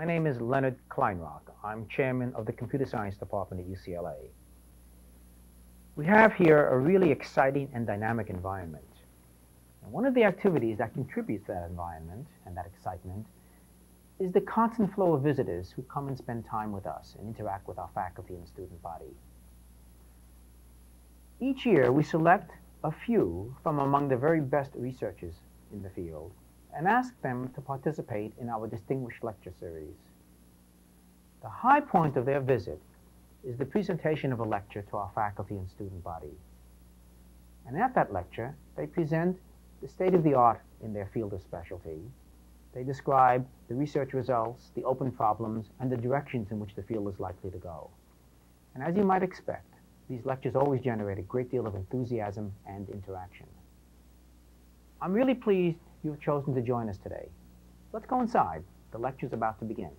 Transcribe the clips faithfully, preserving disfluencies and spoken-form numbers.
My name is Leonard Kleinrock. I'm chairman of the Computer Science Department at U C L A. We have here a really exciting and dynamic environment. And one of the activities that contributes to that environment and that excitement is the constant flow of visitors who come and spend time with us and interact with our faculty and student body. Each year, we select a few from among the very best researchers in the field and ask them to participate in our distinguished lecture series. The high point of their visit is the presentation of a lecture to our faculty and student body. And at that lecture, they present the state of the art in their field of specialty. They describe the research results, the open problems, and the directions in which the field is likely to go. And as you might expect, these lectures always generate a great deal of enthusiasm and interaction. I'm really pleased you've chosen to join us today. Let's go inside. The lecture's about to begin.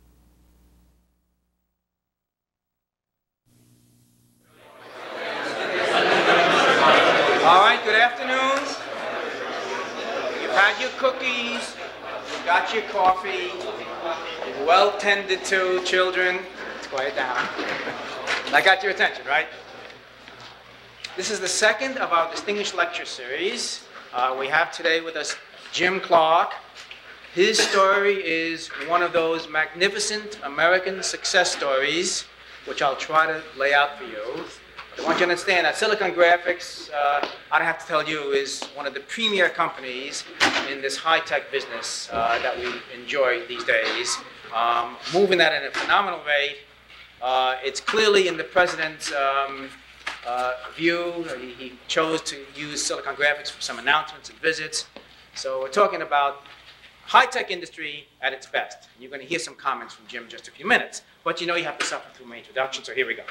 All right, good afternoon. You've had your cookies, you've got your coffee, you're well tended to, children. Let's quiet down. I got your attention, right? This is the second of our distinguished lecture series. Uh, we have today with us Jim Clark. His story is one of those magnificent American success stories, which I'll try to lay out for you. I want you to understand that Silicon Graphics, uh, I don't have to tell you, is one of the premier companies in this high-tech business uh, that we enjoy these days. Um, moving that at a phenomenal rate. Uh, it's clearly in the president's um, uh, view. He, he chose to use Silicon Graphics for some announcements and visits. So we're talking about high-tech industry at its best. You're going to hear some comments from Jim in just a few minutes. But you know you have to suffer through my introduction, so here we go.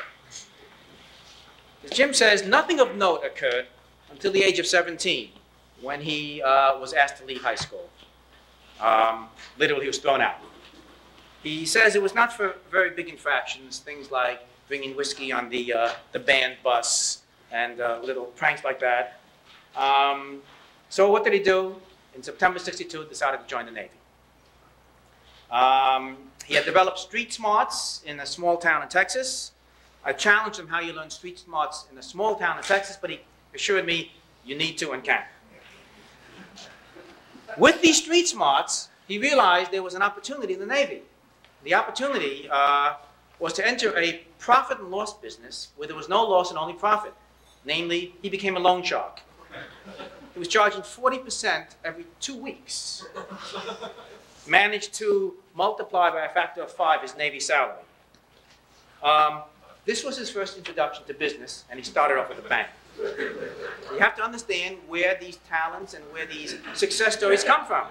As Jim says, nothing of note occurred until the age of seventeen, when he uh, was asked to leave high school. Um, literally, he was thrown out. He says it was not for very big infractions, things like bringing whiskey on the, uh, the band bus and uh, little pranks like that. Um, so what did he do? In September sixty-two, decided to join the Navy. Um, he had developed street smarts in a small town in Texas. I challenged him how you learn street smarts in a small town in Texas, but he assured me you need to and can. With these street smarts, he realized there was an opportunity in the Navy. The opportunity uh, was to enter a profit and loss business where there was no loss and only profit. Namely, he became a loan shark. He was charging forty percent every two weeks. Managed to multiply by a factor of five his Navy salary. Um, this was his first introduction to business, and he started off with a bang. You have to understand where these talents and where these success stories come from.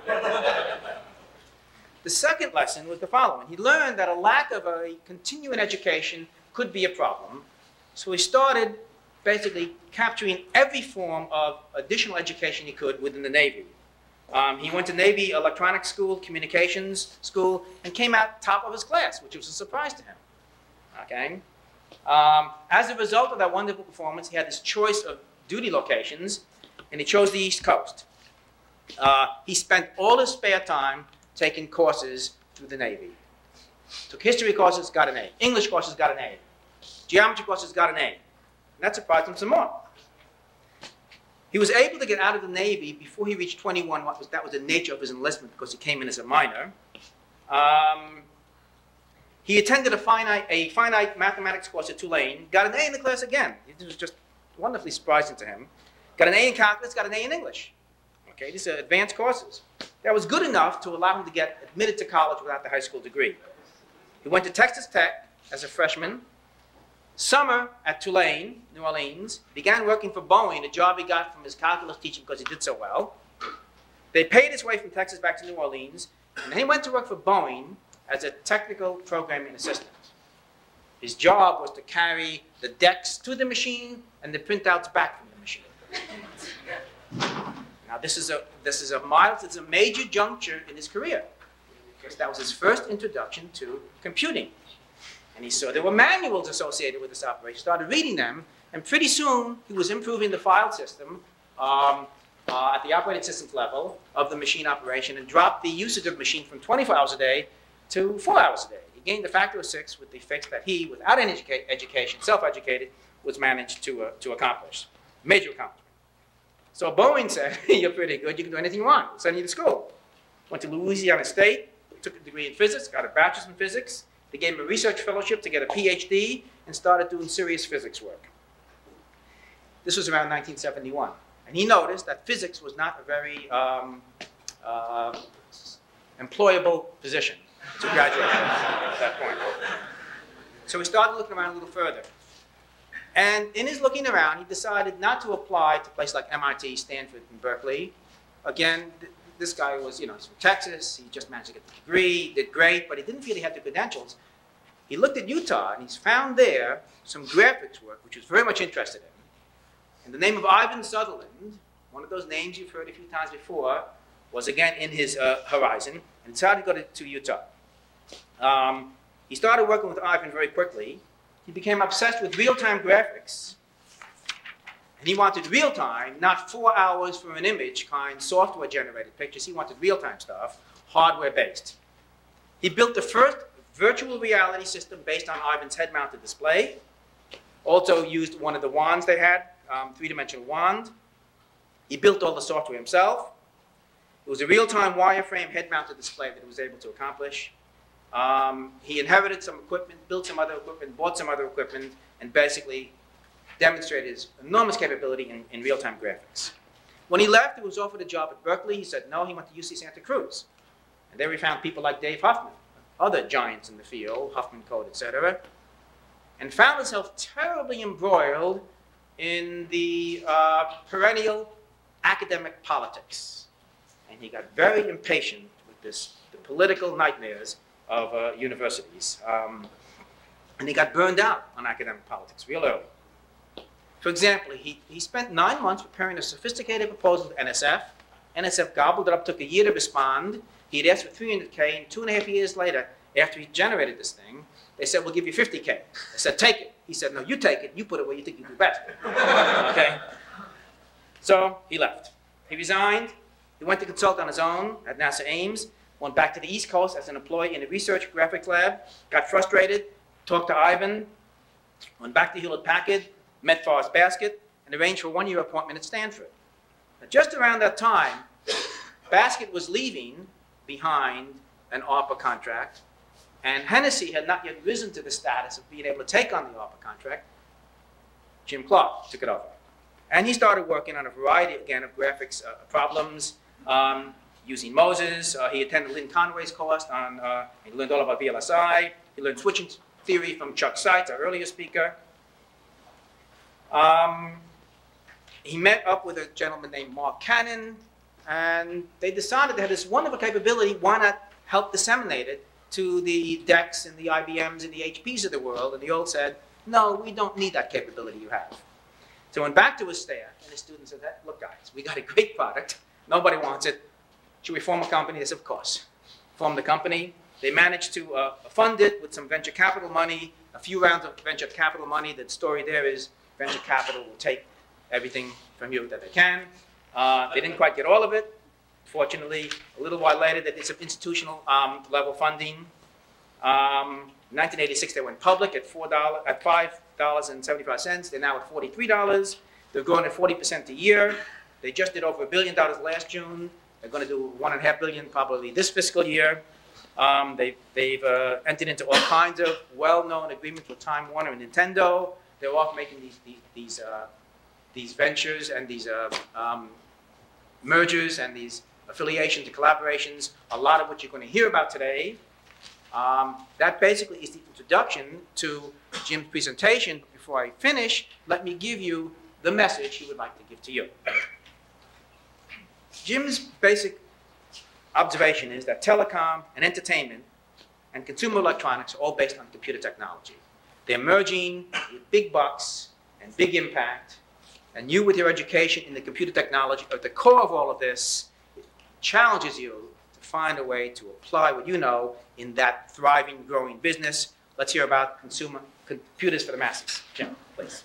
The second lesson was the following. He learned that a lack of a continuing education could be a problem. So he started basically capturing every form of additional education he could within the Navy. Um, he went to Navy Electronics School, Communications School, and came out top of his class, which was a surprise to him. Okay? Um, as a result of that wonderful performance, he had this choice of duty locations, and he chose the East Coast. Uh, he spent all his spare time taking courses through the Navy. Took history courses, got an A. English courses, got an A. Geometry courses, got an A. And that surprised him some more. He was able to get out of the Navy before he reached twenty-one. What was, that was the nature of his enlistment because he came in as a minor. Um, he attended a finite, a finite mathematics course at Tulane, got an A in the class again. It was just wonderfully surprising to him. Got an A in calculus, got an A in English. Okay, these are advanced courses. That was good enough to allow him to get admitted to college without the high school degree. He went to Texas Tech as a freshman. Summer at Tulane, New Orleans, began working for Boeing, a job he got from his calculus teacher because he did so well. They paid his way from Texas back to New Orleans, and then he went to work for Boeing as a technical programming assistant. His job was to carry the decks to the machine and the printouts back from the machine. Now this is a this is a mild, it's a major juncture in his career, because that was his first introduction to computing. And he saw there were manuals associated with this operation, started reading them, and pretty soon he was improving the file system um, uh, at the operating systems level of the machine operation and dropped the usage of the machine from twenty-four hours a day to four hours a day. He gained a factor of six with the fix that he, without any educa education, self-educated, was managed to, uh, to accomplish. Major accomplishment. So Boeing said, you're pretty good, you can do anything you want. We'll send you to school. Went to Louisiana State, took a degree in physics, got a bachelor's in physics. They gave him a research fellowship to get a PhD and started doing serious physics work. This was around nineteen seventy-one. And he noticed that physics was not a very um, uh, employable position to graduate at that point. So he started looking around a little further. And in his looking around, he decided not to apply to places like M I T, Stanford, and Berkeley. Again, th this guy was, you know, he's from Texas. He just managed to get the degree, did great, but he didn't feel he had the credentials. He looked at Utah, and he's found there some graphics work, which he was very much interested in. And the name of Ivan Sutherland, one of those names you've heard a few times before, was again in his uh, horizon, and decided to go to, to Utah. Um, he started working with Ivan very quickly. He became obsessed with real-time graphics. And he wanted real-time, not four hours for an image kind software-generated pictures. He wanted real-time stuff, hardware-based. He built the first virtual reality system based on Ivan's head-mounted display. Also used one of the wands they had, um, three-dimensional wand. He built all the software himself. It was a real-time wireframe head-mounted display that he was able to accomplish. Um, he inherited some equipment, built some other equipment, bought some other equipment, and basically demonstrated his enormous capability in, in real-time graphics. When he left, he was offered a job at Berkeley. He said no, he went to U C Santa Cruz. And there we found people like Dave Huffman, other giants in the field, Huffman Code, et cetera, and found himself terribly embroiled in the uh, perennial academic politics. And he got very impatient with this, the political nightmares of uh, universities. Um, and he got burned out on academic politics real early. For example, he, he spent nine months preparing a sophisticated proposal to N S F. N S F gobbled it up, took a year to respond. He had asked for three hundred K, and two and a half years later, after he generated this thing, they said, we'll give you fifty K. They said, take it. He said, no, you take it. You put it where you think you do best. Okay? So he left. He resigned. He went to consult on his own at NASA Ames, went back to the East Coast as an employee in a research graphics lab, got frustrated, talked to Ivan, went back to Hewlett-Packard, met Forrest Baskett, and arranged for a one-year appointment at Stanford. Now, just around that time, Baskett was leaving behind an ARPA contract, and Hennessy had not yet risen to the status of being able to take on the ARPA contract. Jim Clark took it over. And he started working on a variety, again, of graphics uh, problems, um, using Moses. Uh, he attended Lynn Conway's course on, uh, he learned all about V L S I. He learned switching theory from Chuck Seitz, our earlier speaker. Um, he met up with a gentleman named Mark Cannon, and they decided they had this wonderful capability. Why not help disseminate it to the D E Cs and the I B Ms and the H Ps of the world? And the old said, no, we don't need that capability you have. So went back to his staff, and his students said, look, guys, we got a great product. Nobody wants it. Should we form a company? They said, of course. Formed the company. They managed to uh, fund it with some venture capital money, a few rounds of venture capital money. The story there is venture capital will take everything from you that they can. Uh, they didn't quite get all of it. Fortunately, a little while later, they did some institutional um, level funding. Um, in nineteen eighty-six, they went public at four dollars, at five dollars and seventy-five cents. They're now at forty-three dollars. They're growing at forty percent a year. They just did over a billion dollars last June. They're going to do one and a half billion probably this fiscal year. Um, they, they've uh, entered into all kinds of well-known agreements with Time Warner and Nintendo. They're off making these, these, these, uh, these ventures and these uh, um, mergers and these affiliations and collaborations, a lot of what you're going to hear about today. Um, that basically is the introduction to Jim's presentation. But before I finish, let me give you the message he would like to give to you. Jim's basic observation is that telecom and entertainment and consumer electronics are all based on computer technology. They're merging with big bucks and big impact, and you with your education in the computer technology are at the core of all of this. It challenges you to find a way to apply what you know in that thriving, growing business. Let's hear about consumer computers for the masses. Jim, please.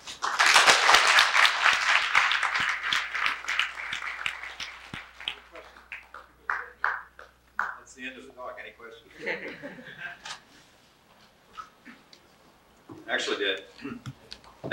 That's the end of the talk. Any questions?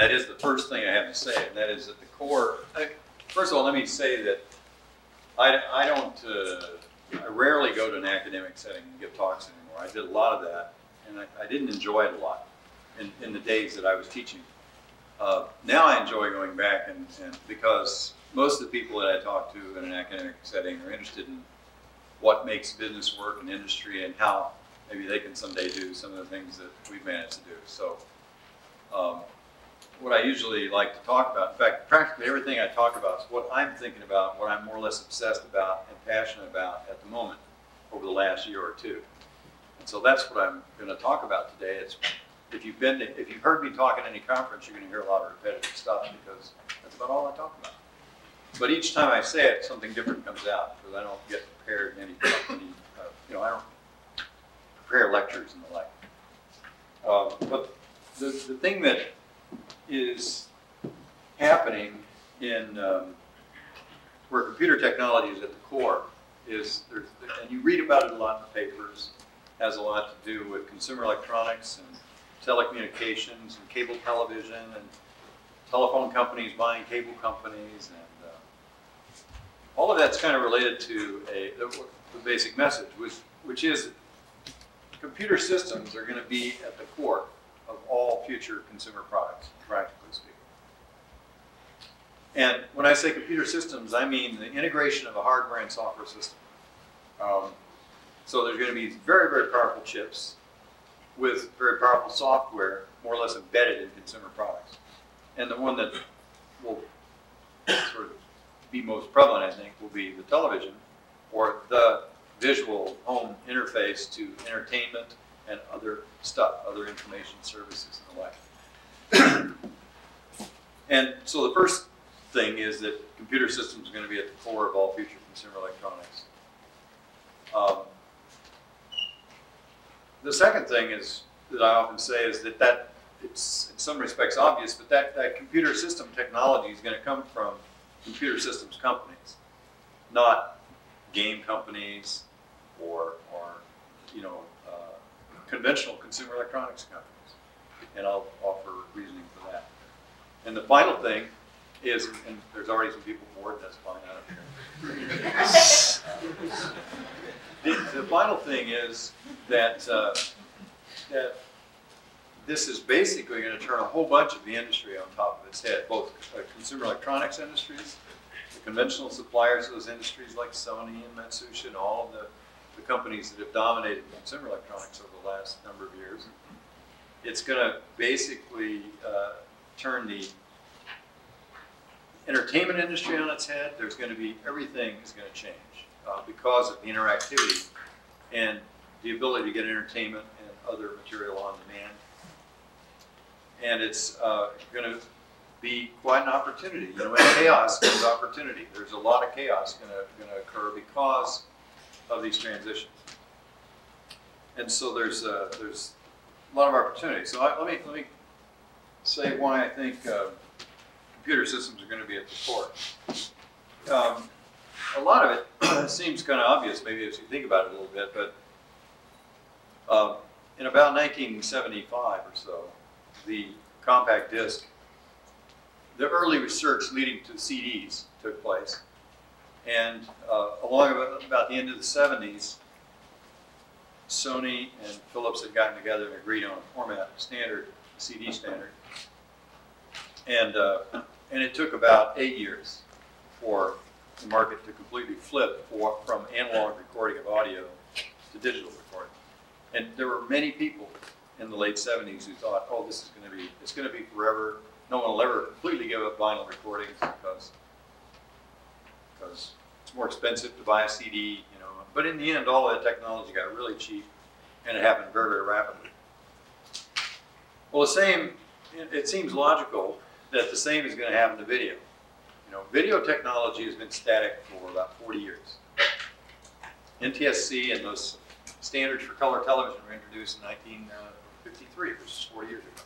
that is the first thing I have to say, and that is at the core. I, first of all, let me say that I, I don't, uh, I rarely go to an academic setting and give talks anymore. I did a lot of that, and I, I didn't enjoy it a lot in, in the days that I was teaching. Uh, now I enjoy going back, and, and because most of the people that I talk to in an academic setting are interested in what makes business work in industry and how maybe they can someday do some of the things that we've managed to do. So um, what I usually like to talk about, in fact, practically everything I talk about is what I'm thinking about, what I'm more or less obsessed about and passionate about at the moment over the last year or two. And so that's what I'm going to talk about today. It's, if you've been, to, if you've heard me talk at any conference, you're going to hear a lot of repetitive stuff because that's about all I talk about. But each time I say it, something different comes out because I don't get prepared in any company. Uh, you know, I don't prepare lectures and the like. Uh, but the, the thing that is happening in um, where computer technology is at the core is, there's, and you read about it a lot in the papers, has a lot to do with consumer electronics and telecommunications and cable television and telephone companies buying cable companies, and uh, all of that's kind of related to a, the, the basic message, which, which is computer systems are going to be at the core of all future consumer products, practically speaking. And when I say computer systems, I mean the integration of a hardware and software system. Um, so there's going to be very, very powerful chips with very powerful software, more or less embedded in consumer products. And the one that will sort of be most prevalent, I think, will be the television, or the visual home interface to entertainment and other stuff, other information services and the like. And so the first thing is that computer systems are going to be at the core of all future consumer electronics. Um, the second thing is that I often say is that that it's in some respects obvious, but that, that computer system technology is going to come from computer systems companies, not game companies or, or you know, uh, conventional consumer electronics companies. And I'll offer reasoning for that. And the final thing is, and there's already some people bored, that's fine, I don't care. uh, the, the final thing is that, uh, that this is basically going to turn a whole bunch of the industry on top of its head, both uh, consumer electronics industries, the conventional suppliers of those industries like Sony and Matsushita and all of the, the companies that have dominated consumer electronics over the last number of years. It's going to basically uh, turn the entertainment industry on its head. There's going to be, everything is going to change uh, because of the interactivity and the ability to get entertainment and other material on demand. And it's uh, going to be quite an opportunity. You know, in chaos comes opportunity. There's a lot of chaos going to going to occur because of these transitions. And so there's uh, there's a lot of opportunity. So I, let me let me say why I think uh, computer systems are going to be at the core. Um, a lot of it seems kind of obvious, maybe if you think about it a little bit, but um, in about nineteen seventy-five or so, the compact disc, the early research leading to C Ds took place. And uh, along about the end of the seventies, Sony and Philips had gotten together and agreed on a format standard, C D standard. And, uh, and it took about eight years for the market to completely flip for, from analog recording of audio to digital recording. And there were many people in the late seventies who thought, oh, this is going to be, it's going to be forever. No one will ever completely give up vinyl recordings because, because it's more expensive to buy a C D, you know. But in the end, all of that technology got really cheap, and it happened very, very rapidly. Well, the same, it seems logical that the same is going to happen to video. You know, video technology has been static for about forty years. N T S C and those standards for color television were introduced in nineteen fifty-three, which is forty years ago.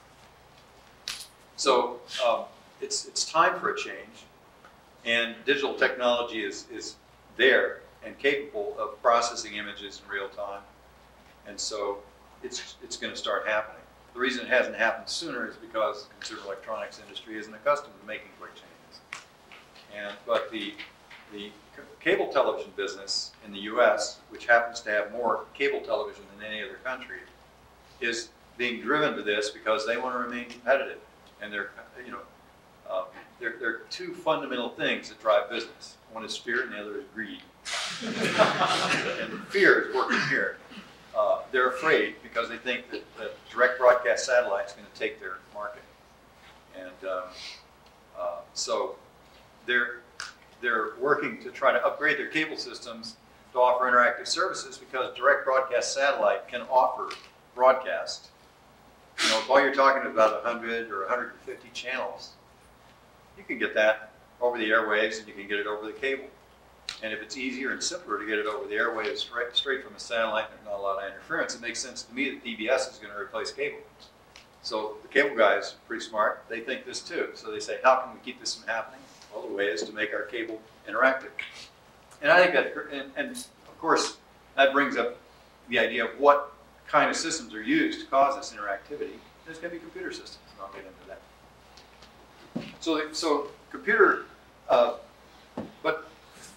So um, it's, it's time for a change, and digital technology is, is there and capable of processing images in real time, and so it's, it's going to start happening. The reason it hasn't happened sooner is because the consumer electronics industry isn't accustomed to making quick changes. And, but the, the cable television business in the U S, which happens to have more cable television than any other country, is being driven to this because they want to remain competitive. And they're, you know, uh, there, there are two fundamental things that drive business. One is fear and the other is greed. And fear is working here. Uh, they're afraid because they think that, that direct broadcast satellite is going to take their market. And um, uh, so they're, they're working to try to upgrade their cable systems to offer interactive services because direct broadcast satellite can offer broadcast. You know, while you're talking about one hundred or one hundred fifty channels, you can get that over the airwaves and you can get it over the cable. And if it's easier and simpler to get it over the airwaves straight, straight from a satellite and there's not a lot of interference, it makes sense to me that D B S is going to replace cable. So the cable guys are pretty smart. They think this too. So they say, how can we keep this from happening? Well, the way is to make our cable interactive. And I think that, and, and of course, that brings up the idea of what kind of systems are used to cause this interactivity. There's going to be computer systems, and I'll get into that. So, so computer, uh, but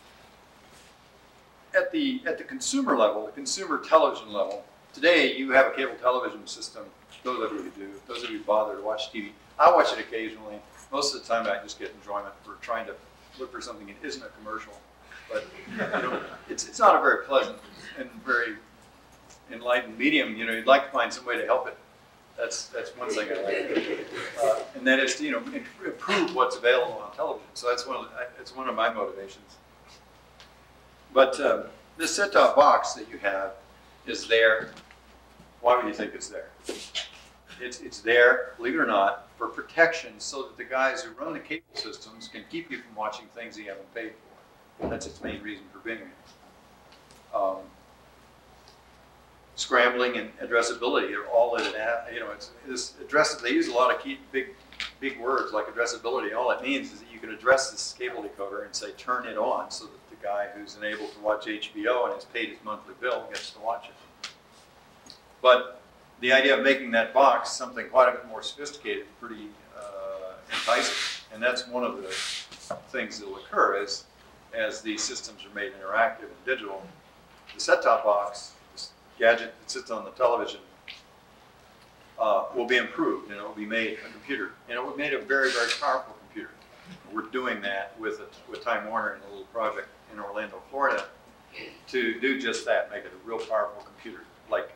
at the at the consumer level, the consumer television level, today you have a cable television system. Those of you who do, those of you who bother to watch T V, I watch it occasionally. Most of the time, I just get enjoyment for trying to look for something that isn't a commercial. But you know, it's it's not a very pleasant and very enlightened medium. You know, you'd like to find some way to help it. That's that's one thing I like, uh, and that is to you know improve what's available on television. So that's one of the, it's one of my motivations. But um, this set-top box that you have is there. Why would you think it's there? It's it's there, believe it or not, for protection, so that the guys who run the cable systems can keep you from watching things you haven't paid for. That's its main reason for being there. Um, Scrambling and addressability are all that it has. You know, it's this address. They use a lot of key, big, big words like addressability. All it means is that you can address this cable decoder and say turn it on, so that the guy who's unable to watch H B O and has paid his monthly bill gets to watch it. But the idea of making that box something quite a bit more sophisticated, pretty uh, enticing, and that's one of the things that will occur as as these systems are made interactive and digital. The set-top box gadget that sits on the television uh, will be improved, and it will be made a computer, and it will be made a very, very powerful computer. We're doing that with a, with Time Warner in a little project in Orlando, Florida, to do just that, make it a real powerful computer, like,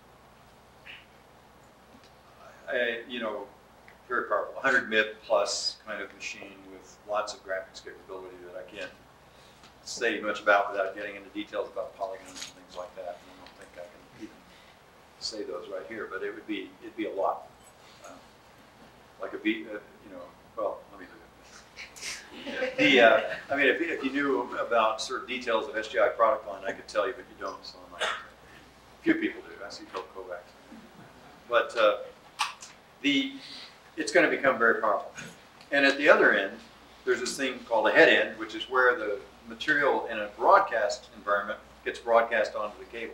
a, you know, very powerful, one hundred MIP plus kind of machine with lots of graphics capability that I can't say much about without getting into details about polygons and things like that. I can even say those right here, but it would be it'd be a lot, uh, like a beat, uh, you know. Well, let me look at this. The uh, I mean, if, if you knew about certain details of S G I product line, I could tell you, but you don't. So I'm like, few people do. I see Phil Kovacs. But uh, the it's going to become very powerful. And at the other end, there's this thing called a head end, which is where the material in a broadcast environment gets broadcast onto the cable.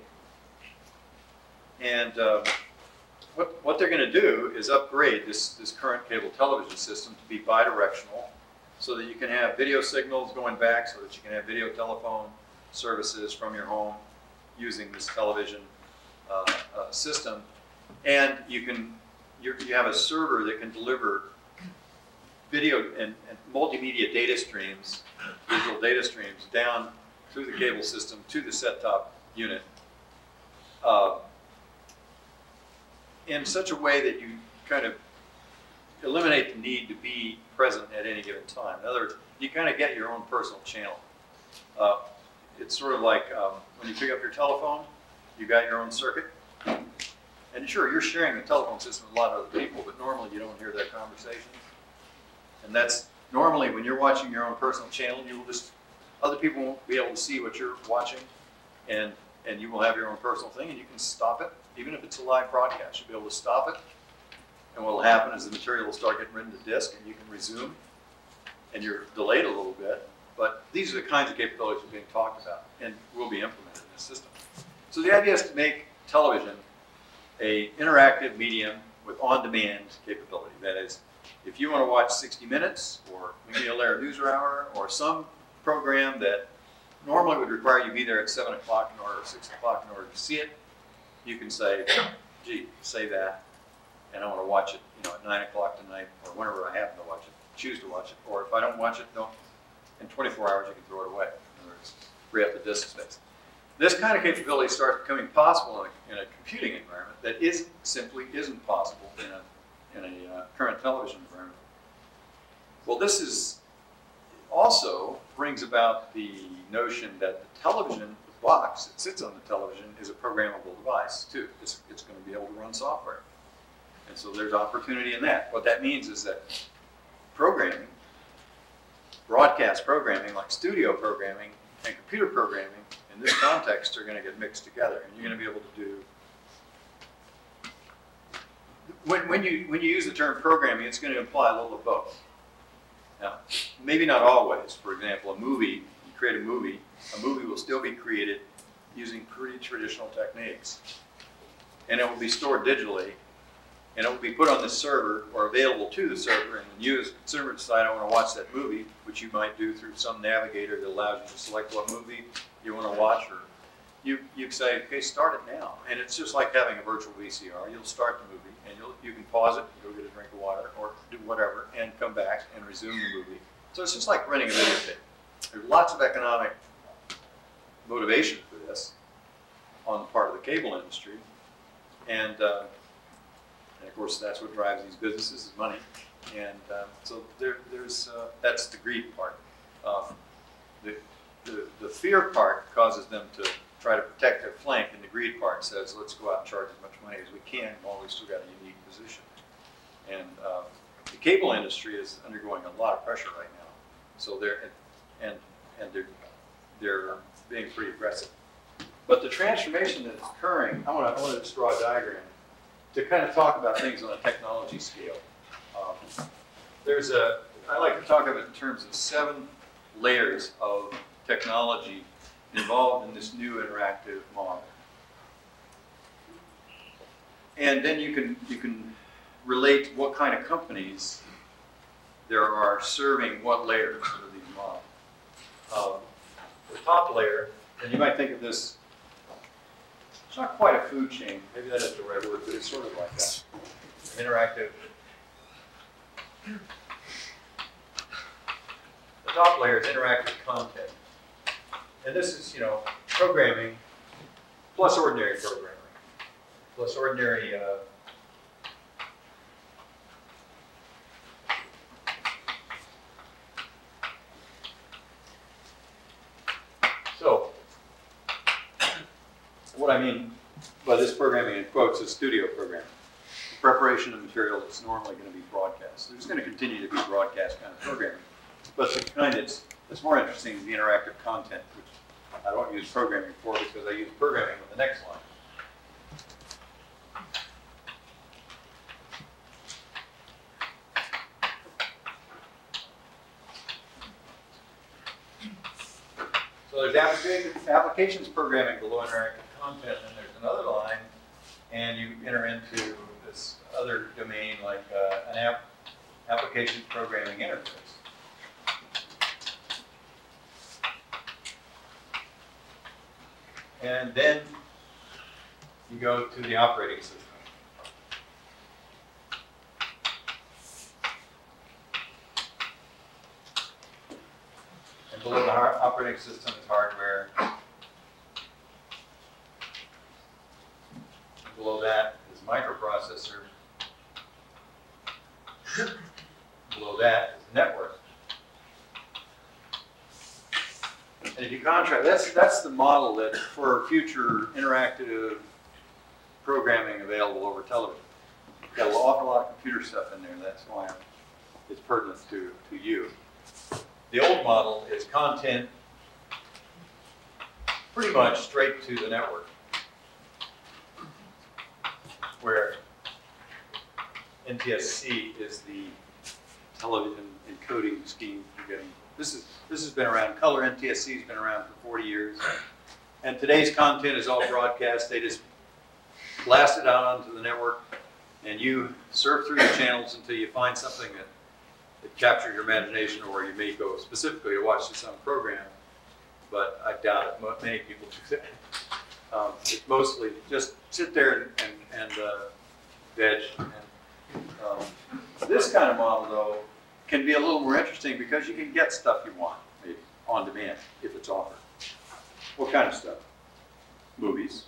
And uh, what, what they're going to do is upgrade this, this current cable television system to be bidirectional, so that you can have video signals going back, so that you can have video telephone services from your home using this television uh, uh, system. And you can you're, you have a server that can deliver video and, and multimedia data streams, visual data streams, down through the cable system to the set-top unit. Uh, in such a way that you kind of eliminate the need to be present at any given time. In other words, you kind of get your own personal channel. Uh, it's sort of like um, when you pick up your telephone, you got your own circuit. And sure, you're sharing the telephone system with a lot of other people, but normally you don't hear their conversations. And that's normally when you're watching your own personal channel, you will just, other people won't be able to see what you're watching, and, and you will have your own personal thing, and you can stop it. Even if it's a live broadcast, you'll be able to stop it. And what will happen is the material will start getting written to disk, and you can resume, and you're delayed a little bit. But these are the kinds of capabilities that are being talked about and will be implemented in this system. So the idea is to make television an interactive medium with on-demand capability. That is, if you want to watch sixty minutes or Miguel Lair NewsHour or some program that normally would require you to be there at seven o'clock in order or six o'clock in order to see it, you can say, gee, save that, and I want to watch it, you know, at nine o'clock tonight or whenever I happen to watch it, choose to watch it. Or if I don't watch it, don't. In twenty-four hours, you can throw it away. In other words, free up the disk space. This kind of capability starts becoming possible in a, in a computing environment that is simply isn't possible in a in a uh, current television environment. Well, this is also brings about the notion that the television, the box that sits on the television, is a programmable device too. It's, it's going to be able to run software. And so there's opportunity in that. What that means is that programming, broadcast programming like studio programming and computer programming in this context are going to get mixed together, and you're going to be able to do. When, when you when you use the term programming, it's going to imply a little of both. Now, maybe not always. For example, a movie, you create a movie, a movie will still be created using pretty traditional techniques, and it will be stored digitally, and it will be put on the server or available to the server, and then you as a consumer decide I want to watch that movie, which you might do through some navigator that allows you to select what movie you want to watch, or you you say, okay, start it now, and it's just like having a virtual V C R. You'll start the movie, and you'll you can pause it, go get a drink of water, or do whatever, and come back and resume the movie. So it's just like renting a videotape. There's lots of economic motivation for this on the part of the cable industry, and. Uh, And of course, that's what drives these businesses is money, and um, so there, there's uh, that's the greed part. Um, the, the the fear part causes them to try to protect their flank, and the greed part says, let's go out and charge as much money as we can while we've still got a unique position. And uh, the cable industry is undergoing a lot of pressure right now, so they're and and they're they're being pretty aggressive. But the transformation that's occurring, I want to I want to just draw a diagram to kind of talk about things on a technology scale. Um, there's a, I like to talk of it in terms of seven layers of technology involved in this new interactive model. And then you can, you can relate what kind of companies there are serving what layers of these models. Um, the top layer, and you might think of this, it's not quite a food chain, maybe that is the right word, but it's sort of like that. Interactive. The top layer is interactive content. And this is, you know, programming plus ordinary programming, plus ordinary uh, so what I mean by this programming in quotes is studio programming. The preparation of material that's normally going to be broadcast. There's going to continue to be broadcast kind of programming. But the kind that's, that's more interesting is the interactive content, which I don't use programming for because I use programming with the next line. So there's applications, applications programming below interactive content, and there's another line, and you enter into this other domain like uh, an app, application programming interface. And then you go to the operating system. And below the operating system is hardware. Below that is microprocessor. Below that is network. And if you contrast, that's that's the model that for future interactive programming available over television. You've got an awful lot of computer stuff in there. That's why it's pertinent to to you. The old model is content pretty much straight to the network, where N T S C is the television encoding scheme you're getting. This is this has been around. Color N T S C has been around for forty years, and today's content is all broadcast. They just blast it out onto the network, and you surf through the channels until you find something that, that captures your imagination, or you may go specifically to watch some program, but I doubt it. Many people do that. Um, it's mostly just sit there and, and, and uh, veg. And, um, this kind of model, though, can be a little more interesting because you can get stuff you want, maybe, on demand, if it's offered. What kind of stuff? Movies.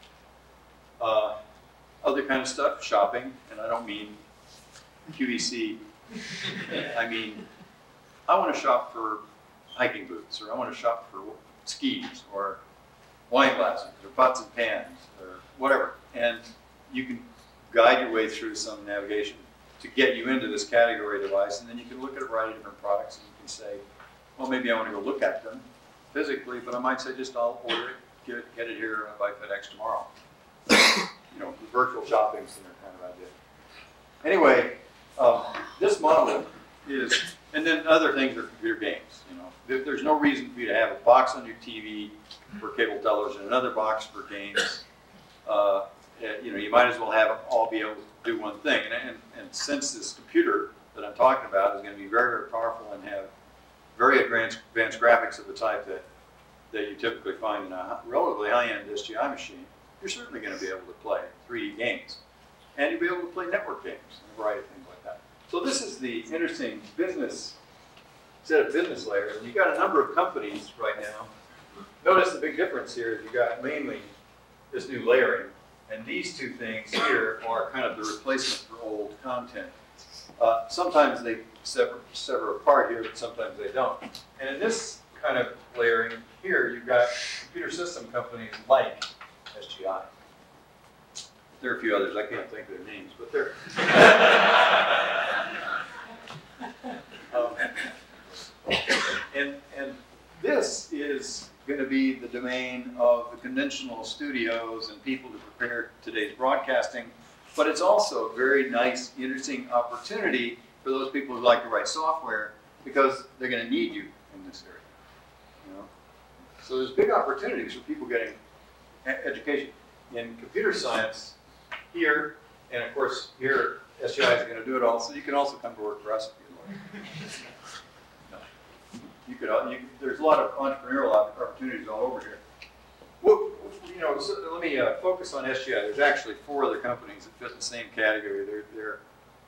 Uh, other kind of stuff, shopping, and I don't mean Q V C. I mean, I want to shop for hiking boots, or I want to shop for skis, or wine glasses, or pots and pans, or whatever. And you can guide your way through some navigation to get you into this category device, and then you can look at a variety of different products, and you can say, well, maybe I want to go look at them physically, but I might say just I'll order it, get it, get it here by FedEx tomorrow. You know, virtual shopping's their kind of idea. Anyway, um, this model is, and then other things are computer games. You know, there's no reason for you to have a box on your T V for cable television, another box for games. Uh, you know, you might as well have them all be able to do one thing. And, and, and since this computer that I'm talking about is going to be very, very powerful and have very advanced, advanced graphics of the type that, that you typically find in a relatively high-end S G I machine, you're certainly going to be able to play three D games. And you'll be able to play network games and a variety of things like that. So this is the interesting business set of business layers. And you've got a number of companies right now. Notice the big difference here is you've got mainly this new layering. And these two things here are kind of the replacement for old content. Uh, sometimes they sever, sever apart here, but sometimes they don't. And in this kind of layering here, you've got computer system companies like S G I. There are a few others, I can't think of their names, but they're... um, and, and this is going to be the domain of the conventional studios and people to prepare today's broadcasting, but it's also a very nice, interesting opportunity for those people who like to write software because they're going to need you in this area. You know? So there's big opportunities for people getting education in computer science here, and of course here S G I is going to do it all, so you can also come to work for us if you like. You could, you, there's a lot of entrepreneurial opportunities all over here. Well, you know, so let me uh, focus on S G I. There's actually four other companies that fit in the same category. They're, they're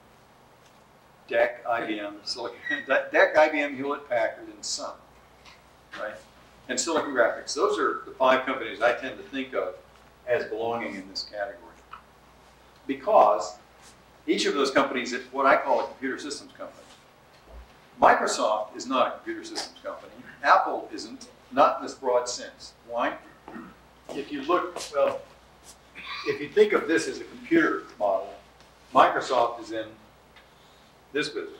D E C, I B M, Silicon, D E C, I B M, Hewlett Packard, and Sun, right? And Silicon Graphics. Those are the five companies I tend to think of as belonging in this category, because each of those companies is what I call a computer systems company. Microsoft is not a computer systems company. Apple isn't, not in this broad sense. Why? If you look, well, if you think of this as a computer model, Microsoft is in this business.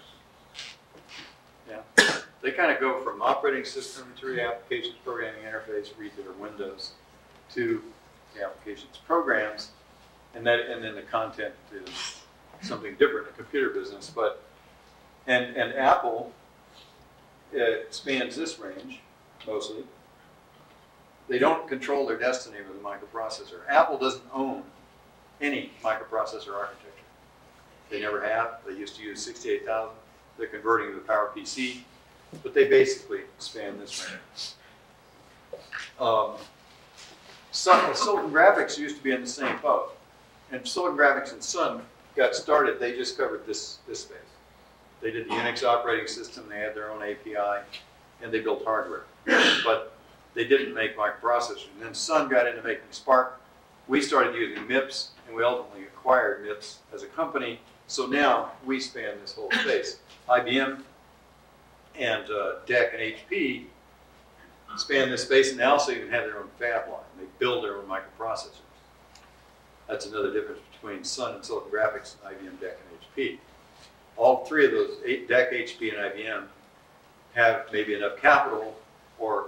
Yeah. They kind of go from operating system to the applications programming interface, read their Windows, to the applications programs, and that, and then the content is something different in the computer business. But And, and Apple uh, spans this range, mostly. They don't control their destiny with a microprocessor. Apple doesn't own any microprocessor architecture. They never have. They used to use sixty-eight thousand. They're converting to the PowerPC, but they basically span this range. Um, Sun, Silicon Graphics used to be in the same boat. And Silicon Graphics and Sun got started, they just covered this, this space. They did the Unix operating system, they had their own A P I, and they built hardware. But they didn't make microprocessors. And then Sun got into making SPARC. We started using MIPS, and we ultimately acquired MIPS as a company. So now we span this whole space. I B M and uh, D E C and H P span this space, and they also even have their own fab line. They build their own microprocessors. That's another difference between Sun and Silicon Graphics and I B M, D E C, and H P. All three of those, D E C, H P, and I B M, have maybe enough capital or,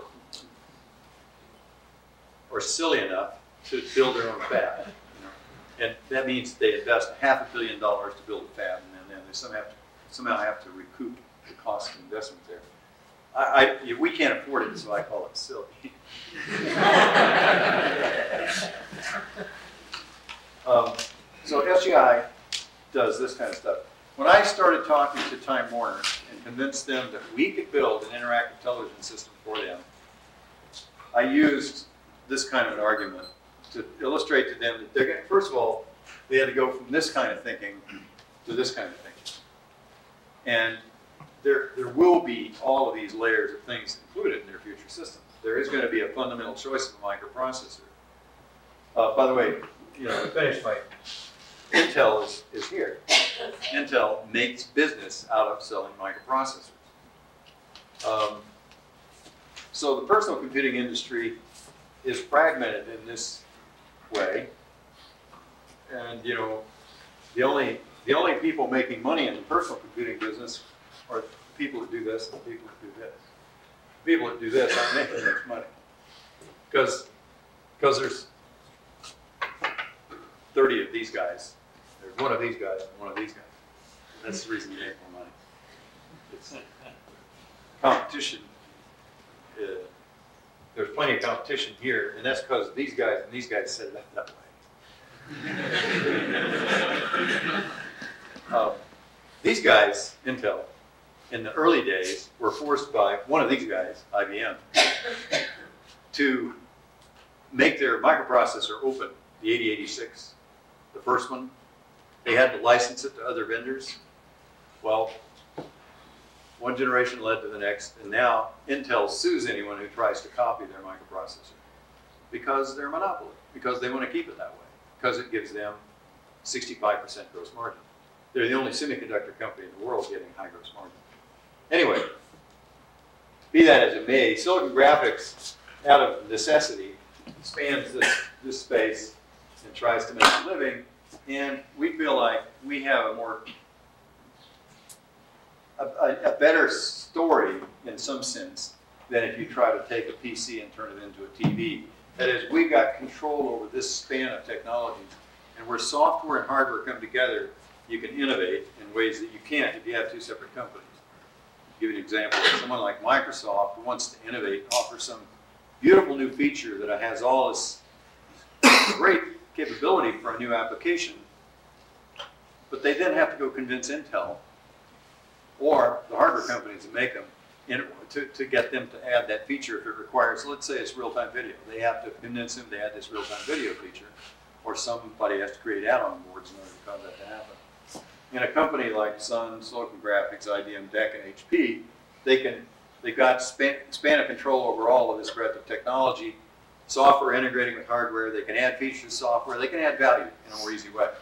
or silly enough to build their own fab. You know? And that means they invest half a billion dollars to build a fab, and then they somehow have to, somehow have to recoup the cost of investment there. I, I, we can't afford it, so I call it silly. um, so S G I does this kind of stuff. When I started talking to Time Warner and convinced them that we could build an interactive television system for them, I used this kind of an argument to illustrate to them that they're going to, first of all, they had to go from this kind of thinking to this kind of thinking. And there, there will be all of these layers of things included in their future systems. There is going to be a fundamental choice of a microprocessor. Uh, by the way, you know, to finish my, Intel is, is here. Intel makes business out of selling microprocessors. Um, so the personal computing industry is fragmented in this way, and you know, the only the only people making money in the personal computing business are the people that do this and the people that do this. The people that do this aren't making much money because because there's thirty of these guys. There's one of these guys and one of these guys. That's the reason you make more money. It's competition. Uh, there's plenty of competition here, and that's because these guys and these guys set it up that way. um, these guys, Intel, in the early days, were forced by one of these guys, I B M, to make their microprocessor open, the eighty eighty-six, the first one. They had to license it to other vendors. Well, one generation led to the next, and now Intel sues anyone who tries to copy their microprocessor because they're a monopoly, because they want to keep it that way, because it gives them sixty-five percent gross margin. They're the only semiconductor company in the world getting high gross margin. Anyway, be that as it may, Silicon Graphics, out of necessity, spans this, this space and tries to make a living, and we feel like we have a more A, a, a better story in some sense than if you try to take a P C and turn it into a T V. That is, we've got control over this span of technologies, and where software and hardware come together, you can innovate in ways that you can't if you have two separate companies. I'll give you an example. Someone like Microsoft who wants to innovate, offer some beautiful new feature that has all this great capability for a new application, but they then have to go convince Intel or the hardware companies that make them in, to, to get them to add that feature if it requires, let's say it's real-time video. They have to convince them to add this real-time video feature, or somebody has to create add-on boards in order to cause that to happen. In a company like Sun, Silicon Graphics, I B M, D E C, and H P, they can, they've got span, span of control over all of this breadth of technology, software integrating with hardware, they can add features to software, they can add value in a more easy way.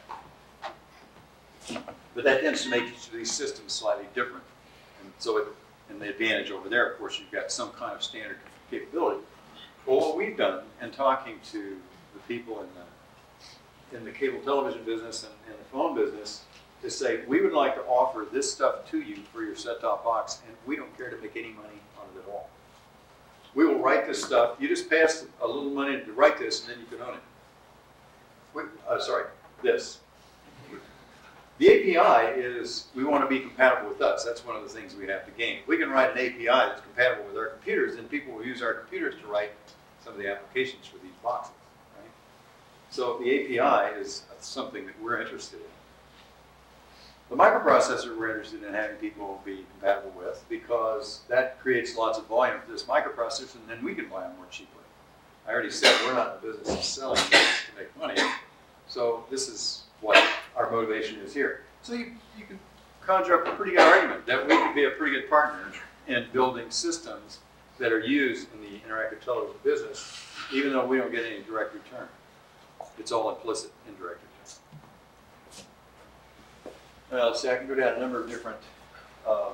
But that tends to make each of these systems slightly different. And so, it, and the advantage over there, of course, you've got some kind of standard capability. Well, what we've done in talking to the people in the, in the cable television business and, and the phone business is say, we would like to offer this stuff to you for your set-top box, and we don't care to make any money on it at all. We will write this stuff. You just pay us a little money to write this, and then you can own it. We, uh, sorry, this. The A P I is, we want to be compatible with us. That's one of the things we have to gain. We can write an A P I that's compatible with our computers, and people will use our computers to write some of the applications for these boxes. Right? So the A P I is something that we're interested in. The microprocessor we're interested in having people be compatible with, because that creates lots of volume for this microprocessor, and then we can buy them more cheaply. I already said we're not in the business of selling things to make money. So this is what our motivation is here. So you, you can conjure up a pretty good argument that we could be a pretty good partner in building systems that are used in the interactive television business, even though we don't get any direct return. It's all implicit, indirect return. Well, let's see, I can go down a number of different um,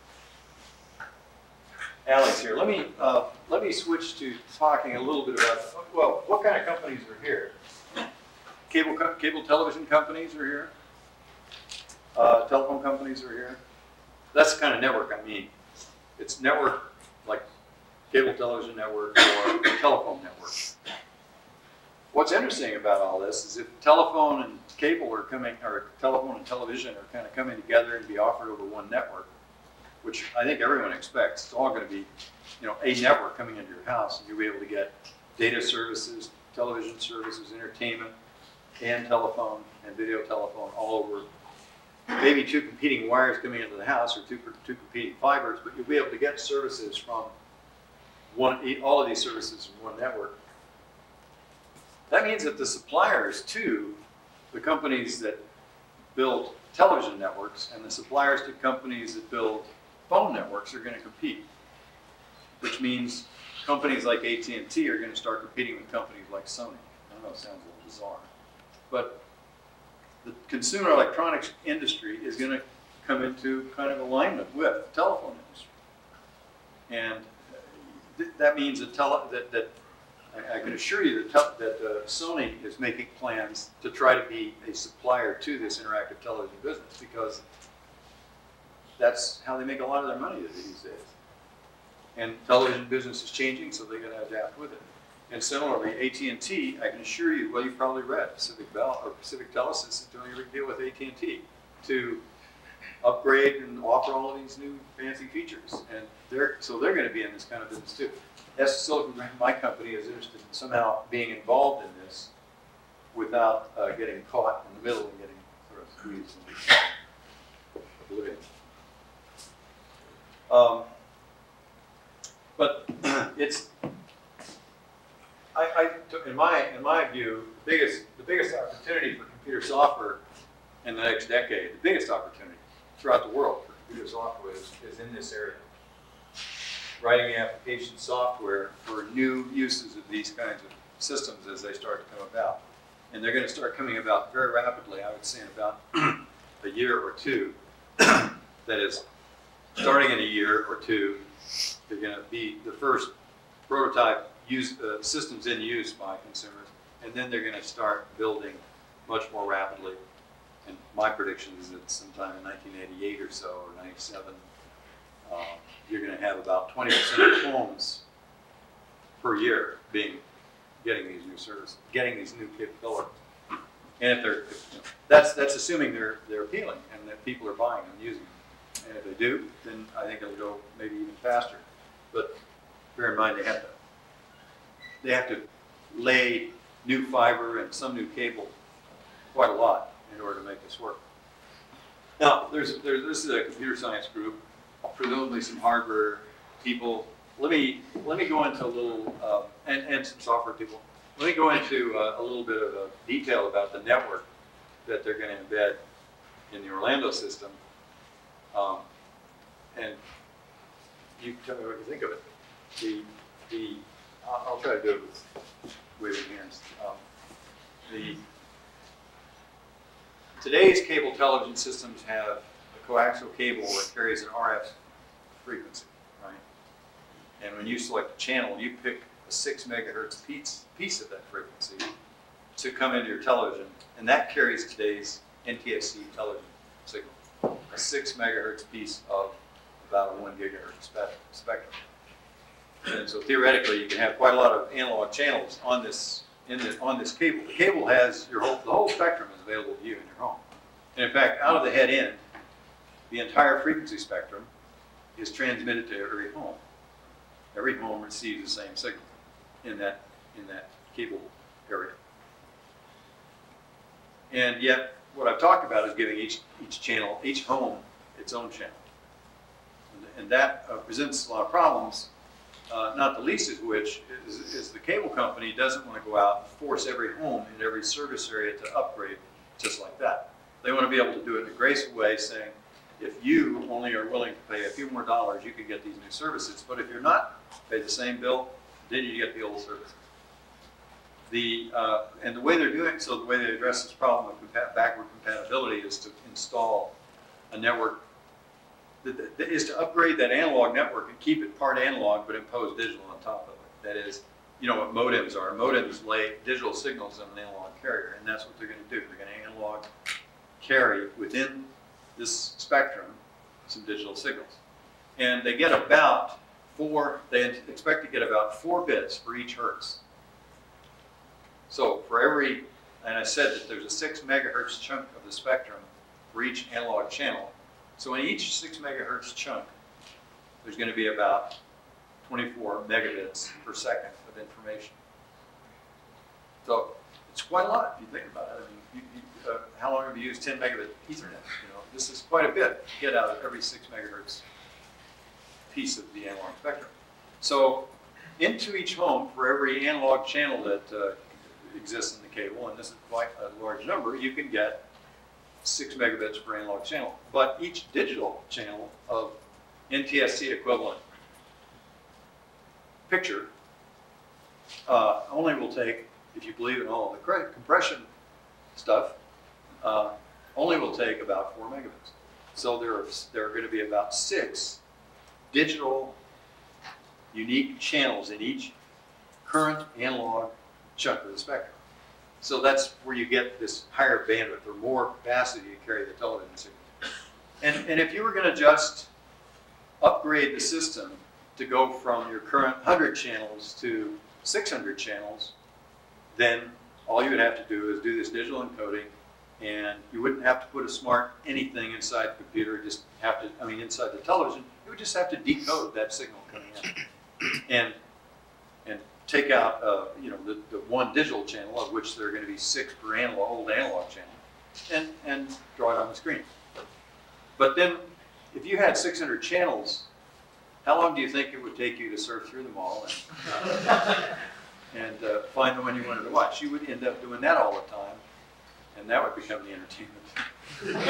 alleys here. Let me, uh, let me switch to talking a little bit about, well, what kind of companies are here? Cable, cable television companies are here. Uh, telephone companies are here. That's the kind of network I mean. It's network like cable television network or telephone network. What's interesting about all this is if telephone and cable are coming, or telephone and television are kind of coming together and be offered over one network, which I think everyone expects. It's all going to be, you know, a network coming into your house, and you'll be able to get data services, television services, entertainment, and telephone and video telephone all over maybe two competing wires coming into the house or two, two competing fibers, but you'll be able to get services from one, all of these services from one network. That means that the suppliers to the companies that build television networks and the suppliers to companies that build phone networks are going to compete, which means companies like A T and T are going to start competing with companies like Sony. I know it sounds a little bizarre, but the consumer electronics industry is going to come into kind of alignment with the telephone industry. And th that means that, tele that, that I, I can assure you that, that uh, Sony is making plans to try to be a supplier to this interactive television business, because that's how they make a lot of their money these days. And television business is changing, so they're going to adapt with it. And similarly, A T and T, I can assure you, well, you've probably read, Pacific Bell or Pacific Telesis is doing a big deal with A T and T to upgrade and offer all of these new fancy features. And they're, so they're going to be in this kind of business too. S Silicon Graphics, my company, is interested in somehow being involved in this without uh, getting caught in the middle and getting sort of squeezed and oblivion. Um, but it's, I, I, in my in my view, the biggest the biggest opportunity for computer software in the next decade, the biggest opportunity throughout the world for computer software is, is in this area. Writing application software for new uses of these kinds of systems as they start to come about, and they're going to start coming about very rapidly. I would say in about a year or two. That is, starting in a year or two, they're going to be the first prototype use, uh, systems in use by consumers, and then they're going to start building much more rapidly. And my prediction is that sometime in nineteen eighty-eight or so, or ninety-seven, uh, you're going to have about twenty percent of homes per year being getting these new services, getting these new capabilities. And if they're, if, you know, that's that's assuming they're they're appealing and that people are buying them and using them. And if they do, then I think it'll go maybe even faster. But bear in mind, they have to they have to lay new fiber and some new cable quite a lot in order to make this work. Now, there's, there's this is a computer science group, presumably some hardware people. Let me let me go into a little uh, and and some software people. Let me go into uh, a little bit of a detail about the network that they're going to embed in the Orlando system. Um, and you tell me what you think of it. The, the, I'll, I'll try to do it with waving hands. Um, the, today's cable television systems have a coaxial cable that carries an R F frequency, right? And when you select a channel, you pick a six megahertz piece, piece of that frequency to come into your television, and that carries today's N T S C television signal. A six megahertz piece of about a one gigahertz spectrum. And so theoretically, you can have quite a lot of analog channels on this in this on this cable. The cable has your whole the whole spectrum is available to you in your home. And in fact, out of the head end, the entire frequency spectrum is transmitted to every home. Every home receives the same signal in that in that cable area. And yet, what I've talked about is giving each each channel, each home, its own channel, and, and that uh, presents a lot of problems. Uh, not the least of which is, is the cable company doesn't want to go out and force every home in every service area to upgrade just like that. They want to be able to do it in a graceful way, saying, if you only are willing to pay a few more dollars, you can get these new services. But if you're not, pay the same bill, then you get the old services. The, uh, and the way they're doing, so the way they address this problem of compa backward compatibility is to install a network, that, that is to upgrade that analog network and keep it part analog but impose digital on top of it. That is, you know what modems are. Modems lay digital signals on an analog carrier, and that's what they're going to do. They're going to analog carry within this spectrum some digital signals. And they get about four, they expect to get about four bits for each hertz. So for every, and I said that there's a six megahertz chunk of the spectrum for each analog channel. So in each six megahertz chunk, there's going to be about twenty-four megabits per second of information. So it's it's quite a lot if you think about it. I mean, you, you, uh, how long have you used ten megabit Ethernet? You know, this is quite a bit to get out of every six megahertz piece of the analog spectrum. So into each home, for every analog channel that uh, exists in the cable, and this is quite a large number, you can get six megabits per analog channel. But each digital channel of N T S C equivalent picture uh, only will take, if you believe in all the compression stuff, uh, only will take about four megabits. So there are, there are going to be about six digital unique channels in each current analog chunk of the spectrum. So that's where you get this higher bandwidth or more capacity to carry the television signal. And, and if you were going to just upgrade the system to go from your current one hundred channels to six hundred channels, then all you would have to do is do this digital encoding, and you wouldn't have to put a smart anything inside the computer, just have to, I mean, inside the television, you would just have to decode that signal coming in. And, and take out, uh, you know, the, the one digital channel, of which there are going to be six per analog, old analog channel, and, and draw it on the screen. But then, if you had six hundred channels, how long do you think it would take you to surf through them all and, uh, and uh, find the one you wanted to watch? You would end up doing that all the time, and that would become the entertainment.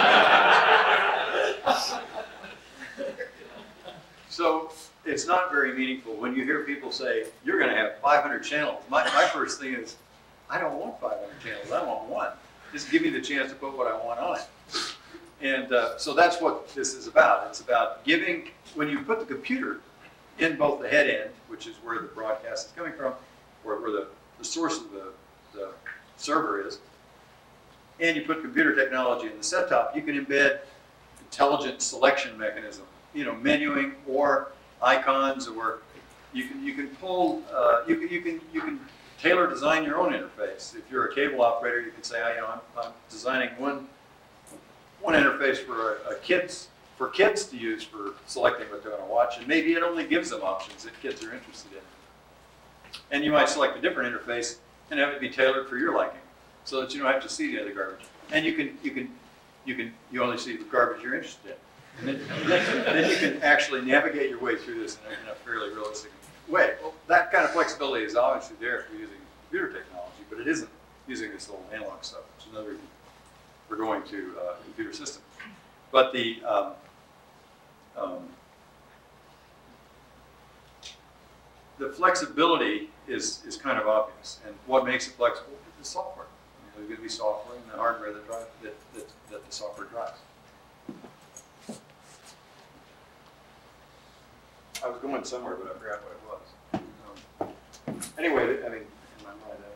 So it's not very meaningful when you hear people say, you're going to have five hundred channels. My, my first thing is, I don't want five hundred channels, I want one. Just give me the chance to put what I want on it. And uh, so that's what this is about. It's about giving, when you put the computer in both the head end, which is where the broadcast is coming from, or where the, the source of the, the server is, and you put computer technology in the set-top, you can embed intelligent selection mechanism, you know, menuing or icons, or you can you can pull uh, you can you can you can tailor design your own interface. If you're a cable operator, you can say, I, you know, I'm, I'm designing one one interface for a, a kids for kids to use for selecting what they're going to watch, and maybe it only gives them options that kids are interested in. And you might select a different interface and have it be tailored for your liking, so that you don't have to see the other garbage. And you can you can you can you only see the garbage you're interested in. And then, then, then you can actually navigate your way through this in a, in a fairly realistic way. Well, that kind of flexibility is obviously there if you're using computer technology, but it isn't using this old analog stuff, which is another reason we're going to uh, computer systems. But the um, um, the flexibility is is kind of obvious, and what makes it flexible is the software. I mean, there's going to be software and the hardware that drive that, that that the software drives. I was going somewhere, but I forgot what it was. Um, anyway, I mean, in my mind, I,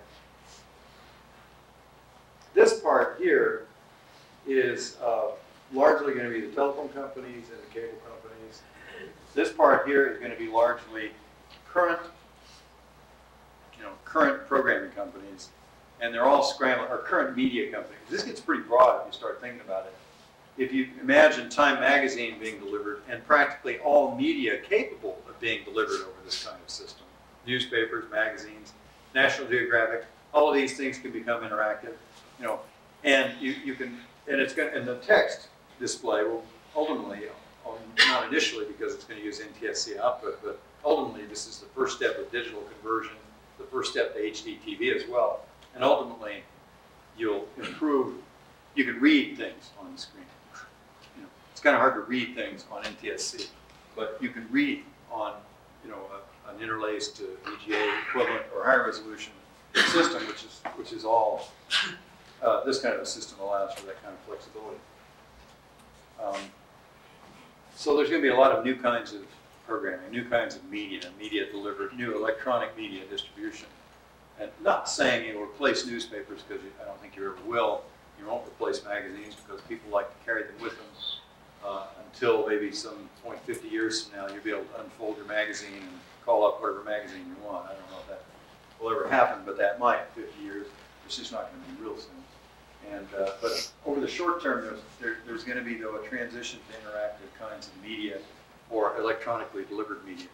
this part here is uh, largely going to be the telephone companies and the cable companies. This part here is going to be largely current, you know, current programming companies, and they're all scrambling, or current media companies. This gets pretty broad if you start thinking about it. If you imagine Time Magazine being delivered and practically all media capable of being delivered over this kind of system, newspapers, magazines, National Geographic, all of these things can become interactive, you know, and you, you can, and it's going to, and the text display will ultimately, not initially because it's going to use N T S C output, but ultimately this is the first step of digital conversion, the first step to H D T V as well, and ultimately you'll improve, you can read things on the screen. It's kind of hard to read things on N T S C, but you can read on, you know, a, an interlaced V G A equivalent or higher resolution system, which is which is all uh, this kind of a system allows for that kind of flexibility. Um, so there's going to be a lot of new kinds of programming, new kinds of media, media delivered, new electronic media distribution, and not saying you'll replace newspapers because I don't think you ever will. You won't replace magazines because people like to carry them with them. Uh, until maybe some point fifty years from now, you'll be able to unfold your magazine and call up whatever magazine you want. I don't know if that will ever happen, but that might in fifty years. It's just not going to be real soon. And uh, but over the short term, there's, there, there's going to be, though, a transition to interactive kinds of media or electronically delivered media.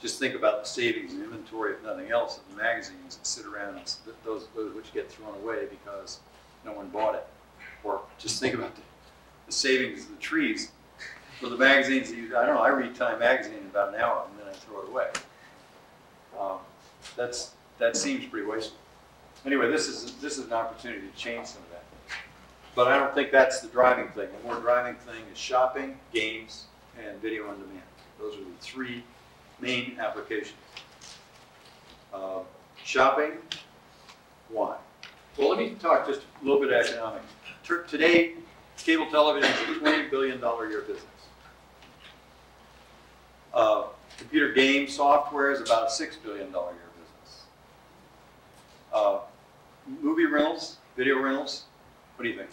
just think about the savings and inventory, if nothing else, of the magazines that sit around, and those, those which get thrown away because no one bought it. Or just think about the, the savings of the trees for the magazines that you, I don't know, I read Time magazine in about an hour and then I throw it away. Um, that's, that seems pretty wasteful. Anyway, this is, this is an opportunity to change some of that. But I don't think that's the driving thing. The more driving thing is shopping, games, and video on demand. Those are the three main applications. Uh, shopping, why? Well, let me talk just a little bit economic. Today, cable television is a twenty billion dollars a year business. Uh, computer game software is about a six billion dollars a year business. Uh, movie rentals, video rentals, what do you think?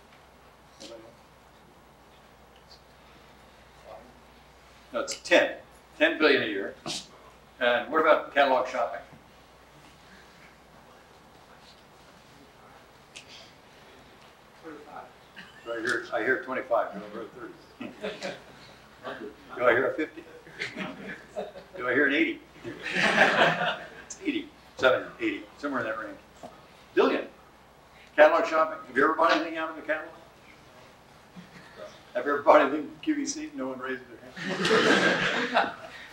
No, it's ten. ten billion dollars a year. And what about catalog shopping? So I hear, I hear twenty-five, no, I hear thirty. Do I hear a fifty? Do I hear an eighty? It's eighty, seventy, eighty, somewhere in that range. Billion. Catalog shopping. Have you ever bought anything out of the catalog? Have you ever bought anything from Q V C? No one raised their hand.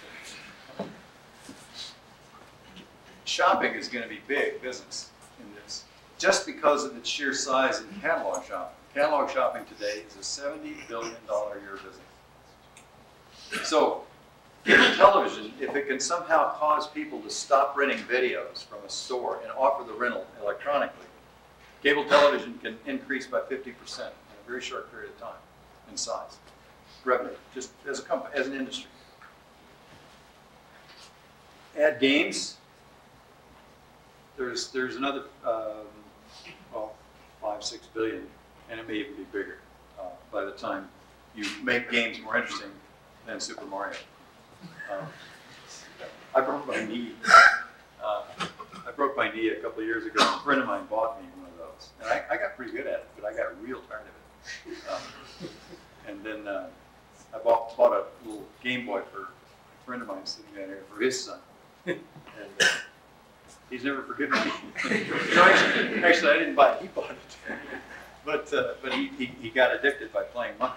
Shopping is going to be big business in this, just because of its sheer size in catalog shopping. Catalog shopping today is a seventy billion dollars a year business. So, cable television, if it can somehow cause people to stop renting videos from a store and offer the rental electronically, cable television can increase by fifty percent in a very short period of time in size, revenue, just as a company, as an industry. Add games. There's there's another um, well five six billion, and it may even be bigger uh, by the time you make games more interesting than Super Mario. Um, I broke my knee. Uh, I broke my knee a couple of years ago. A friend of mine bought me one of those, and I, I got pretty good at it, but I got real tired of it. Um, and then uh, I bought bought a little Game Boy for a friend of mine sitting down here for his son, and. Uh, He's never forgiven me. No, actually, actually, I didn't buy it. He bought it. But, uh, but he, he, he got addicted by playing mine.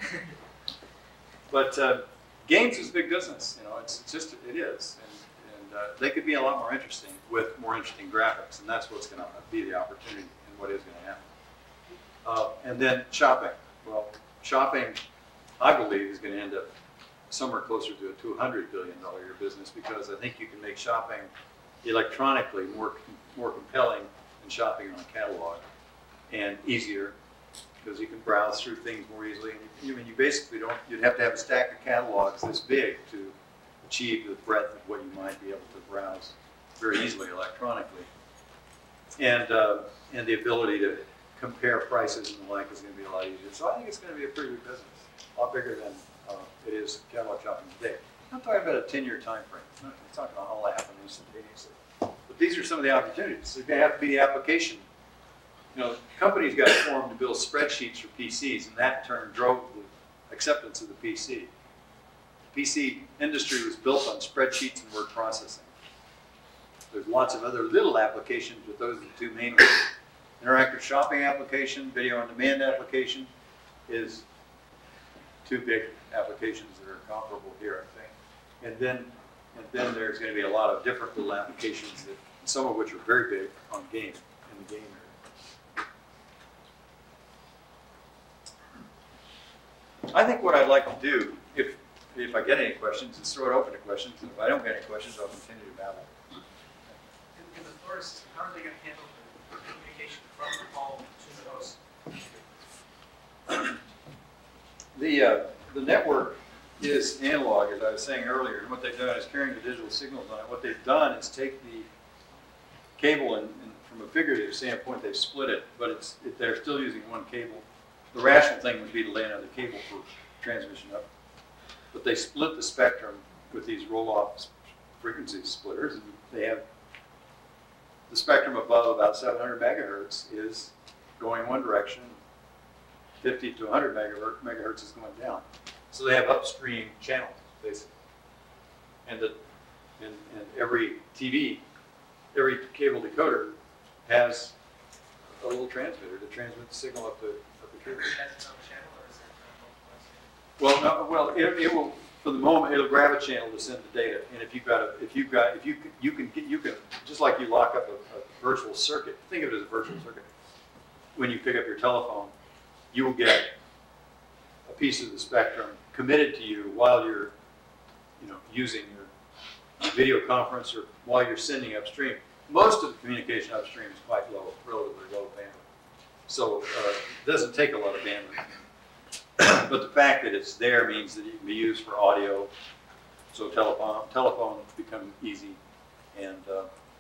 But uh, games is big business. You know, it's, it's just, it is. And, and uh, they could be a lot more interesting with more interesting graphics. And that's what's going to be the opportunity and what is going to happen. Uh, and then shopping. Well, shopping, I believe, is going to end up somewhere closer to a two hundred billion dollars a year business, because I think you can make shopping electronically more more compelling than shopping on a catalog, and easier because you can browse through things more easily. And you, I mean, you basically don't. You'd have to have a stack of catalogs this big to achieve the breadth of what you might be able to browse very easily electronically, and uh, and the ability to compare prices and the like is going to be a lot easier. So I think it's going to be a pretty big business, a lot bigger than uh, it is catalog shopping today. I'm talking about a ten-year time frame. I'm not talking about all that happen instantaneously. But these are some of the opportunities. They're going to have to be the application. You know, companies got formed to build spreadsheets for P Cs, and that in turn drove the acceptance of the P C. The P C industry was built on spreadsheets and word processing. There's lots of other little applications, but those are the two main ones. Interactive shopping application, video on demand application is two big applications that are comparable here, I think. And then, and then there's going to be a lot of different little applications, that some of which are very big on game, in the game area. I think what I'd like to do, if if I get any questions, is throw it open to questions. And if I don't get any questions, I'll continue to babble. In, in the Flora system, how are they going to handle the communication from the home to the host? The uh, the network is analog, as I was saying earlier, and what they've done is carrying the digital signals on it. What they've done is take the cable and, and from a figurative standpoint, they've split it, but it's it, they're still using one cable. The rational thing would be to lay another cable for transmission up, but they split the spectrum with these roll-off frequency splitters, and they have the spectrum above about seven hundred megahertz is going one direction, fifty to one hundred megahertz is going down. So they have upstream channels, basically. And the, And, and every T V, every cable decoder has a little transmitter to transmit the signal up the, up the cable. Has its own channel, or is it on multiple? Well, no, well, it, it will, for the moment, it'll grab a channel to send the data. And if you've got a, if you've got, if you, can- you can get, you can, just like you lock up a, a virtual circuit, think of it as a virtual circuit. When you pick up your telephone, you will get a piece of the spectrum committed to you while you're, you know, using your video conference or while you're sending upstream. Most of the communication upstream is quite low, relatively low bandwidth. So uh, it doesn't take a lot of bandwidth. But the fact that it's there means that it can be used for audio. So telephone, telephones become easy, and uh,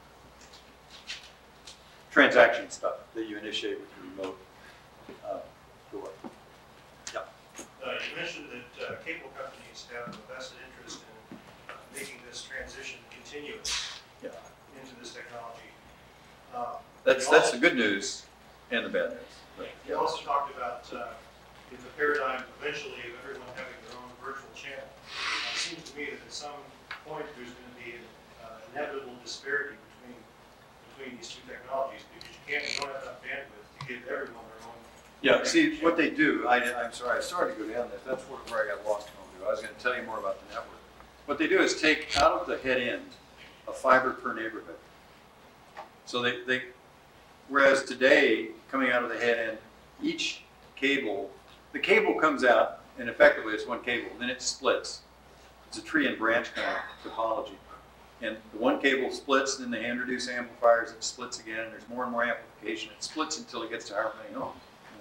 transaction stuff that you initiate with your remote uh, door. Yeah. Uh, you mentioned that uh, cable companies have a vested interest in uh, making this transition continuous Yeah. uh, into this technology. Uh, That's you that's also- the good news and the bad news. But, You also talked about uh, in the paradigm eventually of everyone having their own virtual channel. Uh, it seems to me that at some point there's going to be an uh, inevitable disparity between between these two technologies because you can't you don't have enough bandwidth to give everyone their own. Yeah, see, what they do, I, I'm sorry, I started to go down this, that's where, where I got lost in all this. I was gonna tell you more about the network. What they do is take out of the head end a fiber per neighborhood. So they, they, whereas today, coming out of the head end, each cable, the cable comes out, and effectively it's one cable, then it splits. It's a tree and branch kind of topology. And the one cable splits, then the hand reduced amplifiers, it splits again, and there's more and more amplification. It splits until it gets to however many ohms.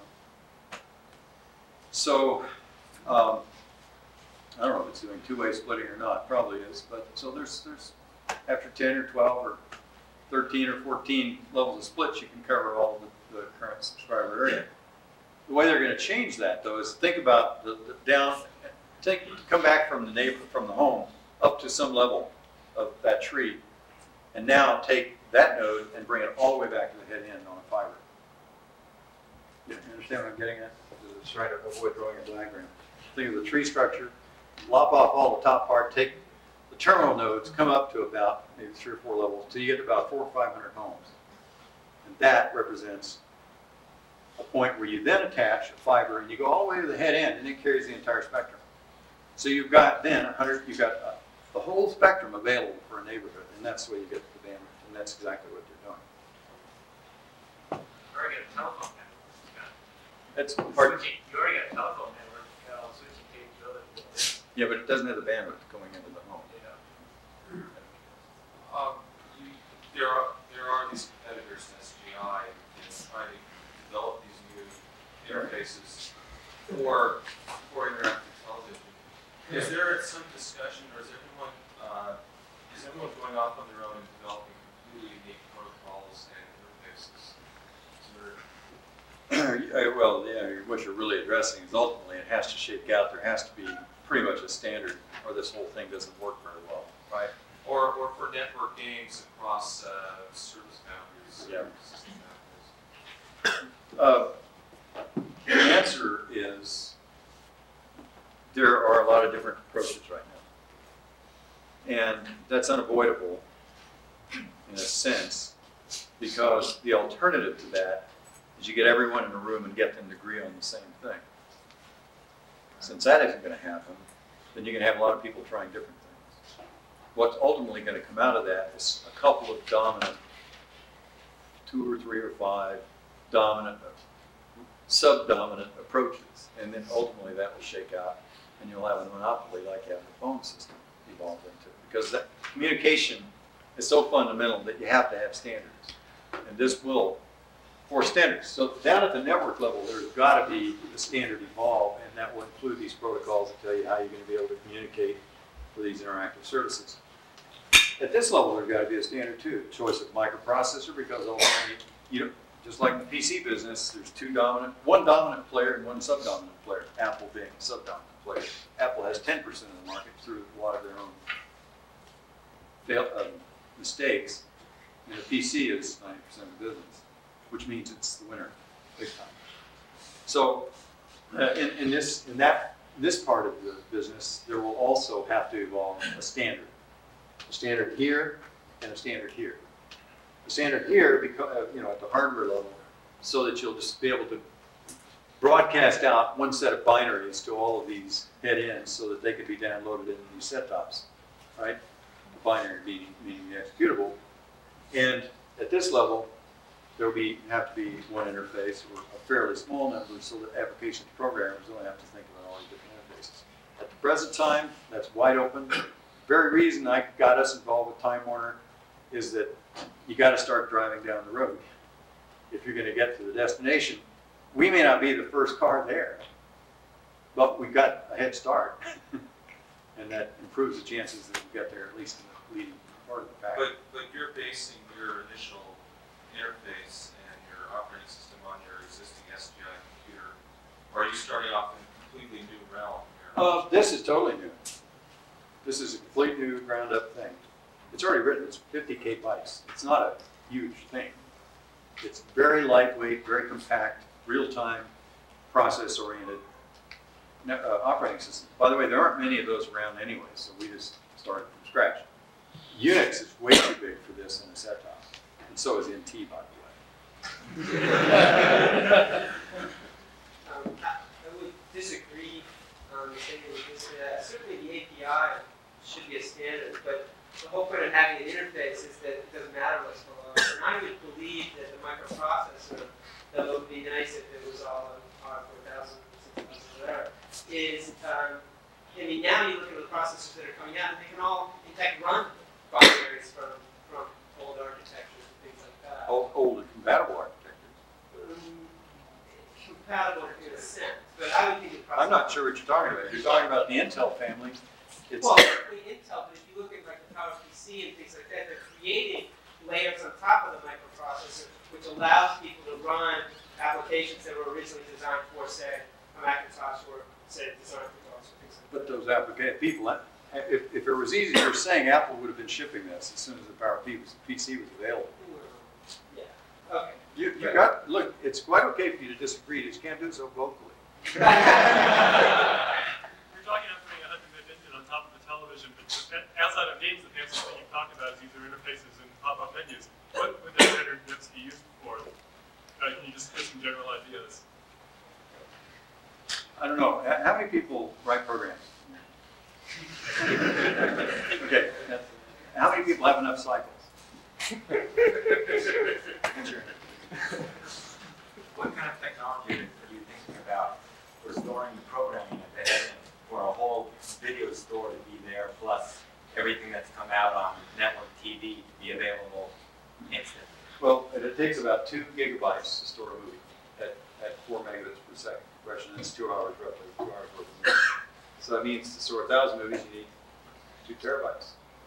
So, um, I don't know if it's doing two-way splitting or not, probably is, but so there's, there's after ten or twelve or thirteen or fourteen levels of splits, you can cover all the, the current subscriber area. The way they're going to change that, though, is think about the, the down, take, come back from the neighbor, from the home, up to some level of that tree, and now take that node and bring it all the way back to the head end on a fiber. You understand what I'm getting at? Just trying to avoid drawing a diagram. Think of the tree structure, lop off all the top part, take the terminal nodes, come up to about maybe three or four levels, till you get to about four or five hundred homes. And that represents a point where you then attach a fiber and you go all the way to the head end and it carries the entire spectrum. So you've got then one hundred, you've got uh, the whole spectrum available for a neighborhood, and that's the way you get the bandwidth, and that's exactly what they're doing. You already got a telephone network. That's You part, already got a telephone network, you got all switching capability. yeah, but it doesn't have the bandwidth going into the home. You know. Um, you, there are there are these competitors in S G I in trying to develop these new interfaces for for interactive television. Is there some discussion, or is everyone uh, is everyone going off on their own and developing completely unique protocols and interfaces? Is there, Uh, Well, yeah, what you're really addressing is ultimately it has to shake out. There has to be pretty much a standard, or this whole thing doesn't work very well, right? or or for network games across uh, service boundaries, Yeah. system boundaries? Uh, the answer is there are a lot of different approaches right now. And that's unavoidable in a sense, because the alternative to that is you get everyone in a room and get them to agree on the same thing. Since that isn't going to happen, then you're going to have a lot of people trying different things. What's ultimately going to come out of that is a couple of dominant, two or three or five dominant, sub-dominant approaches, and then ultimately that will shake out, and you'll have a monopoly like you have the phone system evolved into. Because that communication is so fundamental that you have to have standards, and this will force standards. So down at the network level, there's got to be the standard evolve, and that will include these protocols that tell you how you're going to be able to communicate with these interactive services. At this level, there's got to be a standard too. Choice of microprocessor, because ultimately, you know, just like the P C business, there's two dominant, one dominant player and one subdominant player. Apple being a subdominant player. Apple has ten percent of the market through a lot of their own fail, um, mistakes, and the P C is ninety percent of the business, which means it's the winner, big time. So, uh, in, in this, in that, this part of the business, there will also have to evolve a standard. a standard here, and a standard here. The standard here, because, you know, at the hardware level, so that you'll just be able to broadcast out one set of binaries to all of these head ends so that they could be downloaded into these set tops, right? The binary meaning, meaning the executable. And at this level, there will be have to be one interface or a fairly small number so that application programmers don't have to think about all these different interfaces. At the present time, that's wide open. The very reason I got us involved with Time Warner is that you got to start driving down the road if you're going to get to the destination. We may not be the first car there, but we got a head start, and that improves the chances that we get there at least in the leading part of the pack. But, but you're basing your initial interface and your operating system on your existing S G I computer, or are you starting off in a completely new realm here? Uh, this is totally new. This is a complete new ground-up thing. It's already written. It's fifty K bytes. It's not a huge thing. It's very lightweight, very compact, real-time, process-oriented uh, operating system. By the way, there aren't many of those around anyway, so we just started from scratch. Unix is way too big for this in a set-top, and so is N T, by the way. um, I would disagree on the statement with this. Uh, certainly the A P I should be a standard, but the whole point of having an interface is that it doesn't matter what's going on. And I would believe that the microprocessor, though it would be nice if it was all on four thousand, six thousand, whatever, is, um, I mean, now you look at the processors that are coming out, and they can all, in fact, run binaries from, from old architectures and things like that. Old, old and compatible architecture. Um, compatible in a sense, but I would think the processor. I'm not sure what you're talking about. You're talking about the Intel family. It's, Well, certainly Intel, but if you look at like the PowerPC and things like that, they're creating layers on top of the microprocessor, which allows people to run applications that were originally designed for, say, a Macintosh or, say, designed for DOS or things like that. but those application people, if, if it was easy, you're saying Apple would have been shipping this as soon as the PowerPC was, P C was available. Yeah, okay. You, you got, look, it's quite okay for you to disagree, you just can't do it so vocally. We're talking about putting a hundred bit engine on top of the television, but outside of games, the fancy thing you've talked about is user interfaces and pop-up menus. What would that standard bits be used for? Uh, can you just give some general ideas? I don't know, H- how many people write programs? Okay, how many people have enough cycles? What kind of technology are you thinking about for storing the programming at the head end, for a whole video store to be there, plus everything that's come out on network T V to be available instantly? Well, it takes about two gigabytes to store a movie at, at four megabits per second. Question is two hours roughly, two hours worth of movie. So that means to store a thousand movies, you need two terabytes.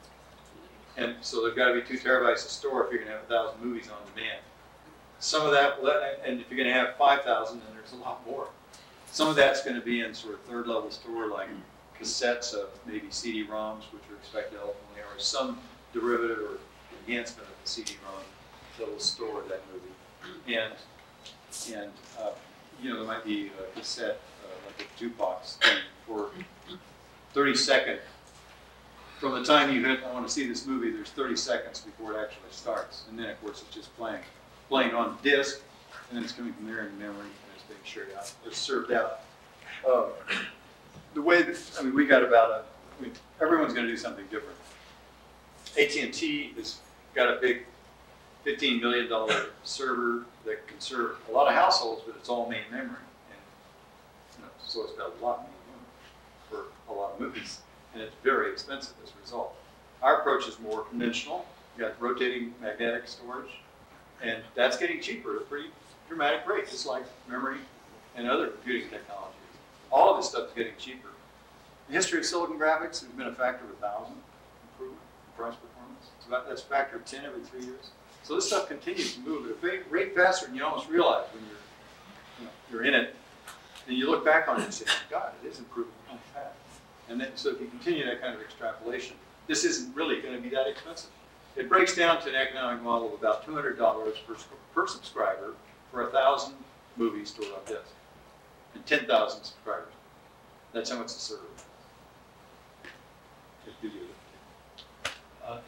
And so there's got to be two terabytes to store if you're going to have a thousand movies on demand. Some of that, and if you're going to have five thousand, then there's a lot more. Some of that's going to be in sort of third level store, like cassettes of maybe C D ROMs, which are expected ultimately, or some derivative or enhancement of the C D ROM that will store that movie. And, and uh, you know, there might be a cassette, uh, like a jukebox thing for thirty second. From the time you hit, I want to see this movie, there's thirty seconds before it actually starts. And then, of course, it's just playing. Playing on disk, and then it's coming from there in memory, and it's being shared out. It's served out. Uh, the way that, I mean, we got about a, I mean, everyone's going to do something different. A T and T has got a big fifteen million dollar server that can serve a lot of households, but it's all main memory. And, you know, so it's got a lot of main memory for a lot of movies, and it's very expensive as a result. Our approach is more conventional. You got rotating magnetic storage. And that's getting cheaper at a pretty dramatic rate, just like memory and other computing technologies. All of this stuff is getting cheaper. The history of silicon graphics has been a factor of a thousand improvement in price performance. It's about, that's a factor of ten every three years. So this stuff continues to move at a rate faster than you almost realize when you're, you know, you're in it. And you look back on it and say, God, it is improving kind of fast. And then, so if you continue that kind of extrapolation, this isn't really going to be that expensive. It breaks down to an economic model of about two hundred dollars per, per subscriber for one thousand movies stored on disk, and ten thousand subscribers. That's how much the server. Uh,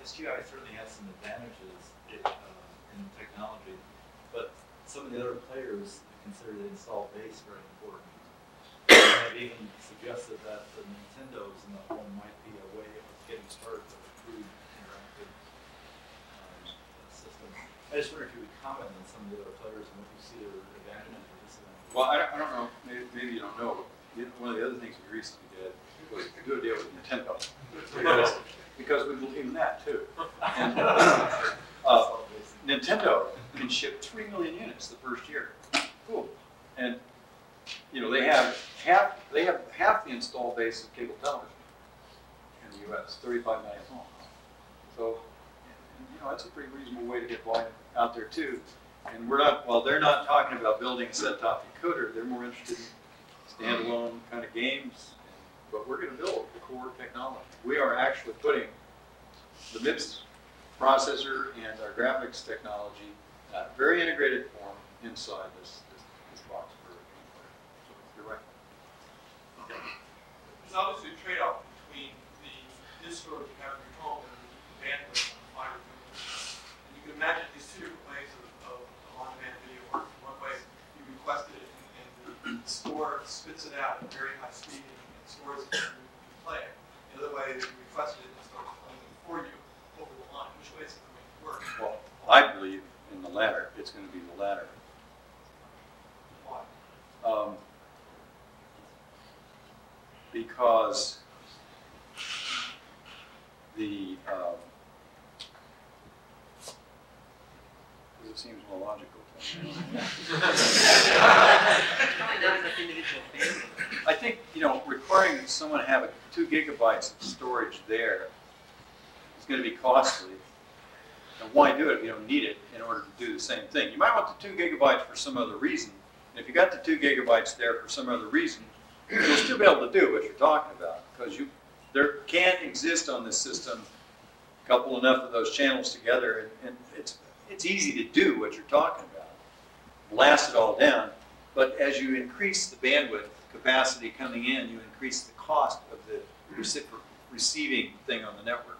S G I certainly has some advantages it, uh, in technology, but some of the other players consider the installed base very important. And I've even suggested that the Nintendos in the home might be a way of getting started with a crude interactive um, system. I just wonder if you would comment on some of the other players and what you see their advantages or disadvantages. Well, I don't, I don't know, maybe, maybe you don't know, but one of the other things we recently did was to do a deal with Nintendo. Because, because we believe in that too. And, uh, Nintendo can ship three million units the first year. Cool. And, you know, they have half, they have half the installed base of cable television in the U S, thirty-five million homes. So, you know, that's a pretty reasonable way to get volume out there too. And we're not, well, they're not talking about building a set-top decoder. They're more interested in standalone kind of games. But we're going to build the core technology. We are actually putting the MIPS processor and our graphics technology, uh, very integrated form, inside this, this, this box for gameplay. So you're right. There's obviously a trade-off between the disk storage you have in your home and the bandwidth on the fiber cable. And you can imagine these two different ways of, of on-demand video work. One way you request it and, and the store spits it out at very high speed and stores it and you play it. The other way is you request it and starts playing it for you over the line. Which way is it going to work? Well, I believe in the latter. It's going to be the latter. Why? Um, because the um, it seems more logical to me. I think, you know, requiring someone to have a two gigabytes of storage there is going to be costly. And why do it if you don't need it in order to do the same thing? You might want the two gigabytes for some other reason. And if you got the two gigabytes there for some other reason, you'll still be able to do what you're talking about, because you there can exist on this system couple enough of those channels together, and, and it's it's easy to do what you're talking about. Blast it all down, but as you increase the bandwidth capacity coming in, you increase the cost of the receiving thing on the network.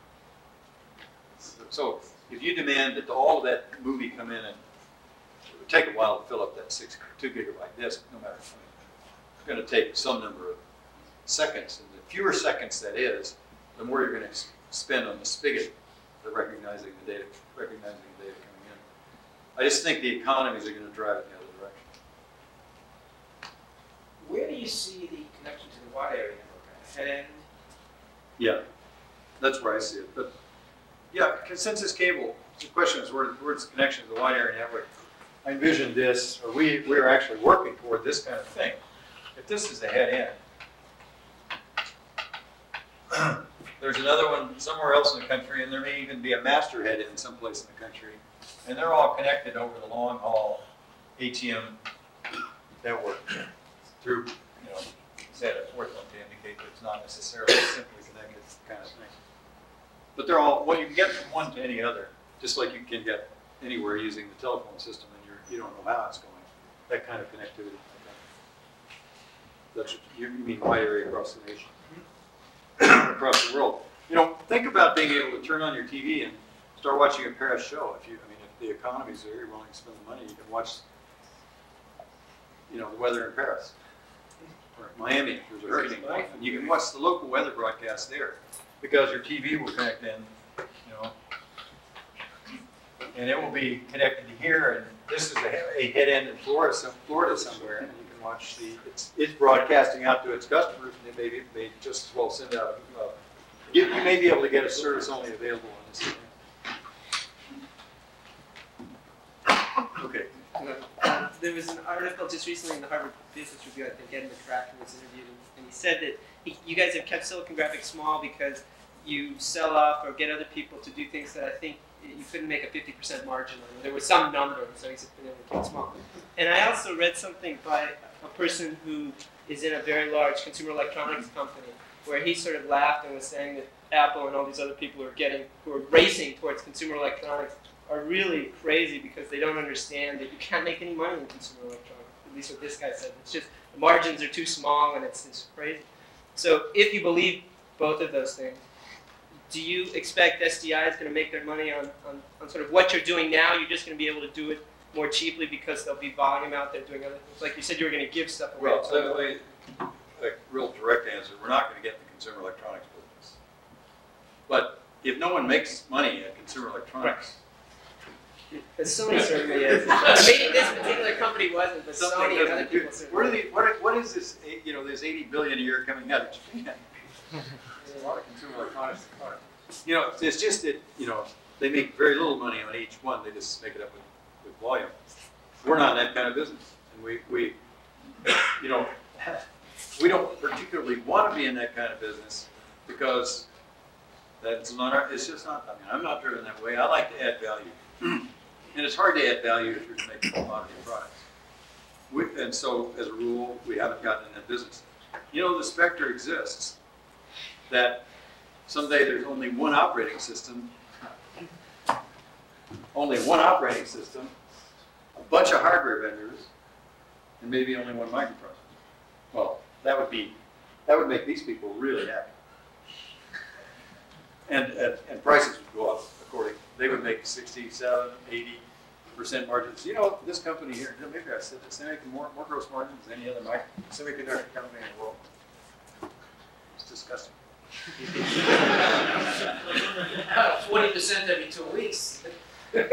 So if you demand that all of that movie come in, and it would take a while to fill up that six two gigabyte disk, no matter. It's going to take some number of seconds, and the fewer seconds that is, the more you're going to spend on the spigot for recognizing the data, recognizing the data coming in. I just think the economies are going to drive it in the other direction. Where do you see the connection to the wide area network? Head end? Yeah, that's where I see it. But yeah, consensus cable. The question is, where, where's the connection to the wide area network? I envision this, or we we are actually working toward this kind of thing. If this is the head end, there's another one somewhere else in the country, and there may even be a master head end someplace in the country, and they're all connected over the long haul A T M network through, you know, say a fourth one to indicate that it's not necessarily simply connected kind of thing. But they're all, well, you can get from one to any other, just like you can get anywhere using the telephone system, and you're, you don't know how it's going. That kind of connectivity. That's what you, you mean wide area across the nation, across the world. You know, think about being able to turn on your T V and start watching a Paris show. If you, I mean, if the economy's there, you're willing to spend the money, you can watch, you know, the weather in Paris. Or Miami, if there's a hurricane going, and you can watch the local weather broadcast there, because your T V will connect in, you know, and it will be connected to here, and this is a, a head end in Florida, some, Florida somewhere, and you can watch the, it's, it's broadcasting out to its customers, and they may, may just as well send out, uh, you, you may be able to get a service only available on this. Okay. Uh, there was an article just recently in the Harvard Business Review, I think Ed McCracken was interviewed, and he said that he, you guys have kept Silicon Graphics small because you sell off or get other people to do things that I think you couldn't make a fifty percent margin on. There was some number, so he's been able to keep it small. And I also read something by a person who is in a very large consumer electronics company, where he sort of laughed and was saying that Apple and all these other people who are getting, who are racing towards consumer electronics are really crazy because they don't understand that you can't make any money in consumer electronics. At least what this guy said. It's just the margins are too small and it's, it's crazy. So if you believe both of those things, do you expect S D I is going to make their money on, on, on sort of what you're doing now? You're just going to be able to do it more cheaply because there'll be volume out there doing other things? Like you said, you were going to give stuff away. Well, so a, a real direct answer, we're not going to get the consumer electronics business. But if no one makes money at consumer electronics, But Sony certainly is. Maybe this particular company wasn't, but something Sony and other doesn't do. people certainly. What are the, what, are, what is this, eight- you know, this eighty billion a year coming out of Japan? There's a lot of consumer electronics. You know, it's just that, you know, they make very little money on each one. They just make it up with, with volume. We're not in that kind of business. And we, we, you know, we don't particularly want to be in that kind of business because that's not our, it's just not, I mean, I'm not driven that way. I like to add value. And it's hard to add value if you're making commodity products. We, and so, as a rule, we haven't gotten in that business. You know, the specter exists that someday there's only one operating system, only one operating system, a bunch of hardware vendors, and maybe only one microprocessor. Well, that would be, that would make these people really happy. And, and, and prices would go up accordingly. They would make sixty-seven, eighty percent margins. You know, this company here, maybe I said this, they make more, more gross margins than any other micro, semiconductor company in the world. It's disgusting. Twenty percent every two weeks. That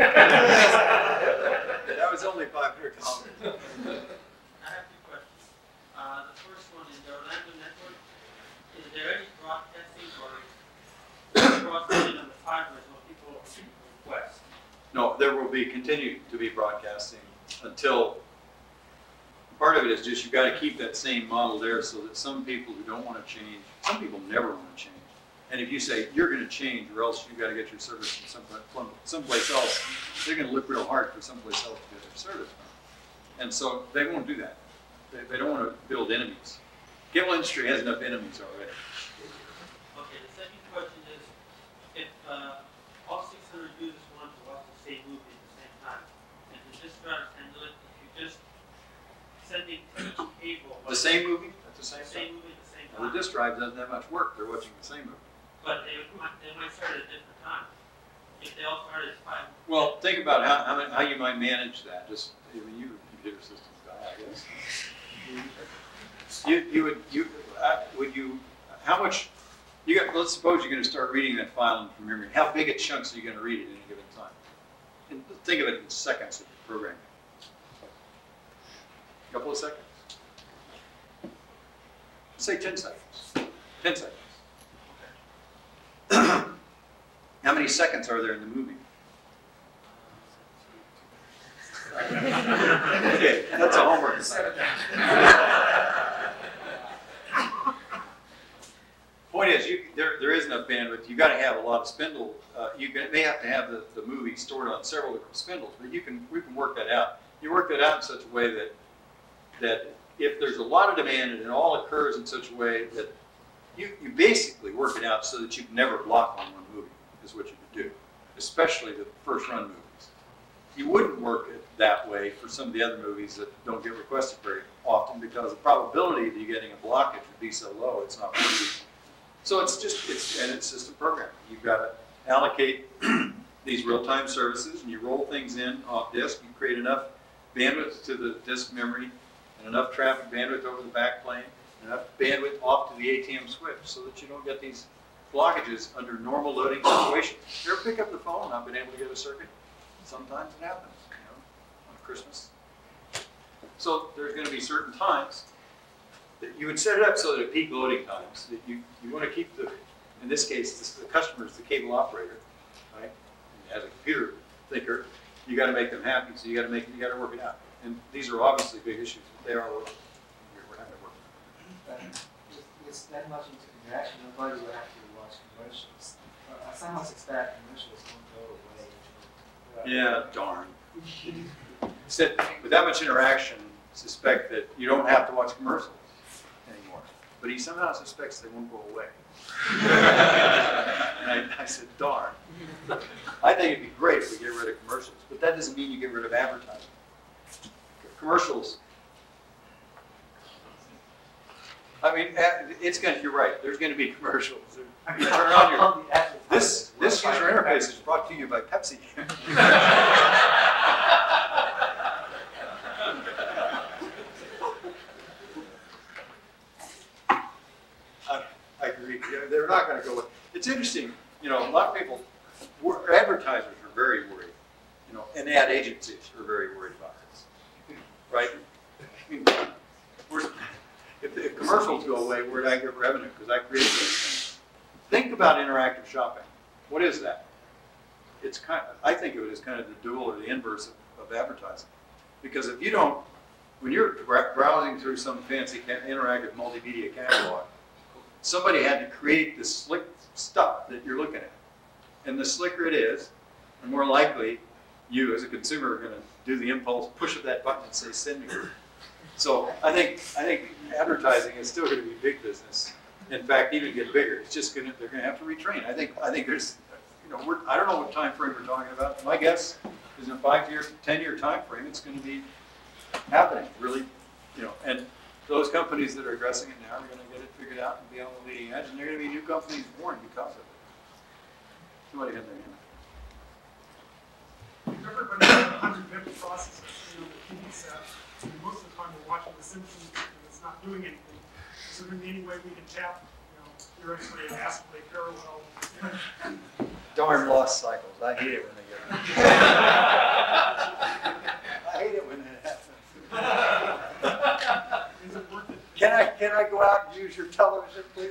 was only five hundred dollars. I have two questions. Uh, the first one is the Orlando network. Is there any broadcasting or broadcasting on the fiber as what people request? No, there will be continue to be broadcasting until, part of it is just you've got to keep that same model there so that some people who don't want to change, some people never want to change. And if you say you're going to change or else you've got to get your service from some, someplace else, they're going to look real hard for someplace else to get their service from. And so they won't do that. They, they don't want to build enemies. Cable industry has enough enemies already. Okay, the second question is, if uh, all six hundred users want to watch the same movie at the same time, and to just try to handle it, if you just sending to each cable. The same movie at the same The time? same movie at the same Well, time. the disk drive doesn't have much work. They're watching the same movie. But they might, they might start at a different time. If they all start at five. Well, think about how, how, many, how you might manage that. Just, I mean, you're a computer systems guy, I guess. You, you would, you, uh, would you, how much, you got, let's suppose you're going to start reading that file from memory. How big a chunks are you going to read at any given time? And think of it in seconds of programming. A couple of seconds. Say ten seconds. ten seconds. How many seconds are there in the movie? Okay, that's a homework assignment. Point is, you, there, there is enough bandwidth. You've got to have a lot of spindle. Uh, you can, may have to have the, the movie stored on several different spindles, but you can, we can work that out. You work that out in such a way that, that if there's a lot of demand and it all occurs in such a way that you, you basically work it out so that you can never block on one movie, is what you could do, especially the first run movies. You wouldn't work it that way for some of the other movies that don't get requested very often because the probability of you getting a blockage would be so low, it's not worth it. So it's just, it's, and it's system programming. You've got to allocate these real-time services and you roll things in off disk. You create enough bandwidth to the disk memory and enough traffic bandwidth over the backplane, enough bandwidth off to the A T M switch so that you don't get these blockages under normal loading situations. You ever pick up the phone and I've been able to get a circuit? Sometimes it happens, you know, on Christmas. So there's going to be certain times that you would set it up so that at peak loading times, that you, you want to keep the, in this case, this, the customer is the cable operator, right? And as a computer thinker, you got to make them happy, so you got to make, you got to work it out. And these are obviously big issues, but they are working. We're having to work. With that much into interaction, nobody will actually watch commercials. Uh, I somewhat suspect commercials won't go away. Yeah, darn. Said, with that much interaction, suspect that you don't have to watch commercials anymore. But he somehow suspects they won't go away. And I, I said, darn. I think it'd be great if we get rid of commercials, but that doesn't mean you get rid of advertising. Commercials. I mean, uh, it's going to, you're right, there's going to be commercials. You turn on your, this, this user interface is brought to you by Pepsi. I, I agree. Yeah, they're not going to go with, it's interesting, you know, a lot of people, advertisers are very worried, you know, and ad agencies are very worried about this, right? I mean, we're, if the commercials go away, where do I get revenue? Because I created those things. Think about interactive shopping. What is that? It's kind of, I think of it as kind of the dual or the inverse of, of advertising. Because if you don't, when you're browsing through some fancy interactive multimedia catalog, somebody had to create this slick stuff that you're looking at. And the slicker it is, the more likely you as a consumer are going to do the impulse, push that button and say, send me. So I think I think advertising is still going to be big business. In fact, even get bigger. It's just going to they're going to have to retrain. I think I think there's, you know, we're, I don't know what time frame we're talking about. My guess is in a five-year, ten-year time frame, it's going to be happening. Really, you know, and those companies that are addressing it now are going to get it figured out and be on the leading edge. And there are going to be new companies born because of it. Somebody had their hand. Everybody has a hundred memory processors on the T V set, and most of the time we're watching The Simpsons and it's not doing anything. Is there any way we can tap, you know, theoretically an ASCII parallel? Darn loss cycles. I hate it when they get them. I hate it when that happens. Is it worth it? Can I can I go out and use your television, please?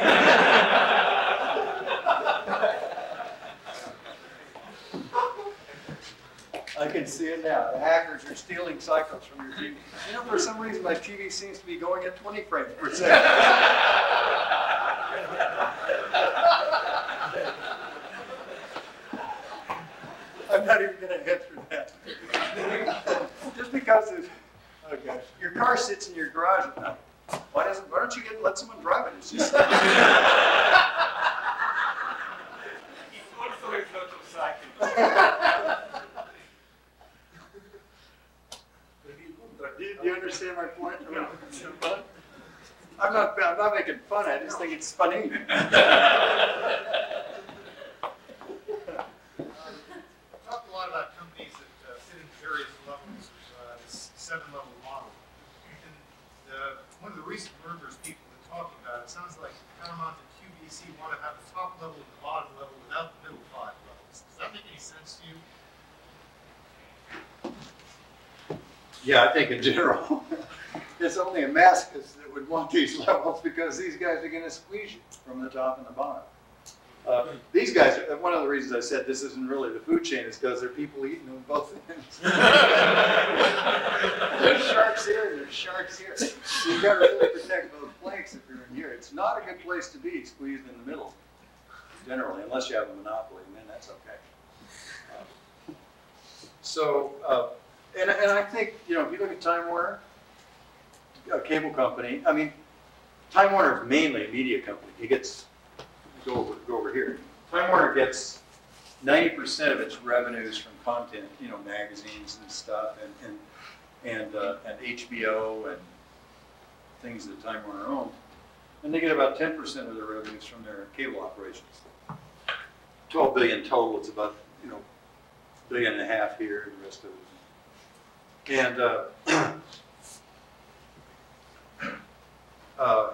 I can see it now. The hackers are stealing cycles from your T V. You know, for some reason, my T V seems to be going at twenty frames per second. I'm not even going to answer that. Just because of, oh gosh, your car sits in your garage at night. Why doesn't? Why don't you get let someone drive it? It's just. Do you understand my point? I'm not, I'm not making fun, I just think it's funny. You talked a lot about companies that uh, fit in various levels, uh, this seven-level model. And uh, one of the recent mergers people have been talking about, it sounds like Paramount and Q V C want to have the top level and the bottom level without the middle five levels. Does that make any sense to you? Yeah, I think in general, it's only a masochist that would want these levels because these guys are going to squeeze you from the top and the bottom. Uh, these guys, one of the reasons I said this isn't really the food chain is because there are people eating on both ends. There's sharks here and there's sharks here. You've got to really protect both flanks if you're in here. It's not a good place to be squeezed in the middle, generally, unless you have a monopoly, and then that's okay. Uh, so, uh, And, and I think, you know, if you look at Time Warner, a cable company, I mean, Time Warner is mainly a media company. It gets, go over, go over here. Time Warner gets ninety percent of its revenues from content, you know, magazines and stuff, and, and, and, uh, and H B O and things that Time Warner owns. And they get about ten percent of their revenues from their cable operations. twelve billion total, it's about, you know, a billion and a half here, and the rest of it. And uh, uh,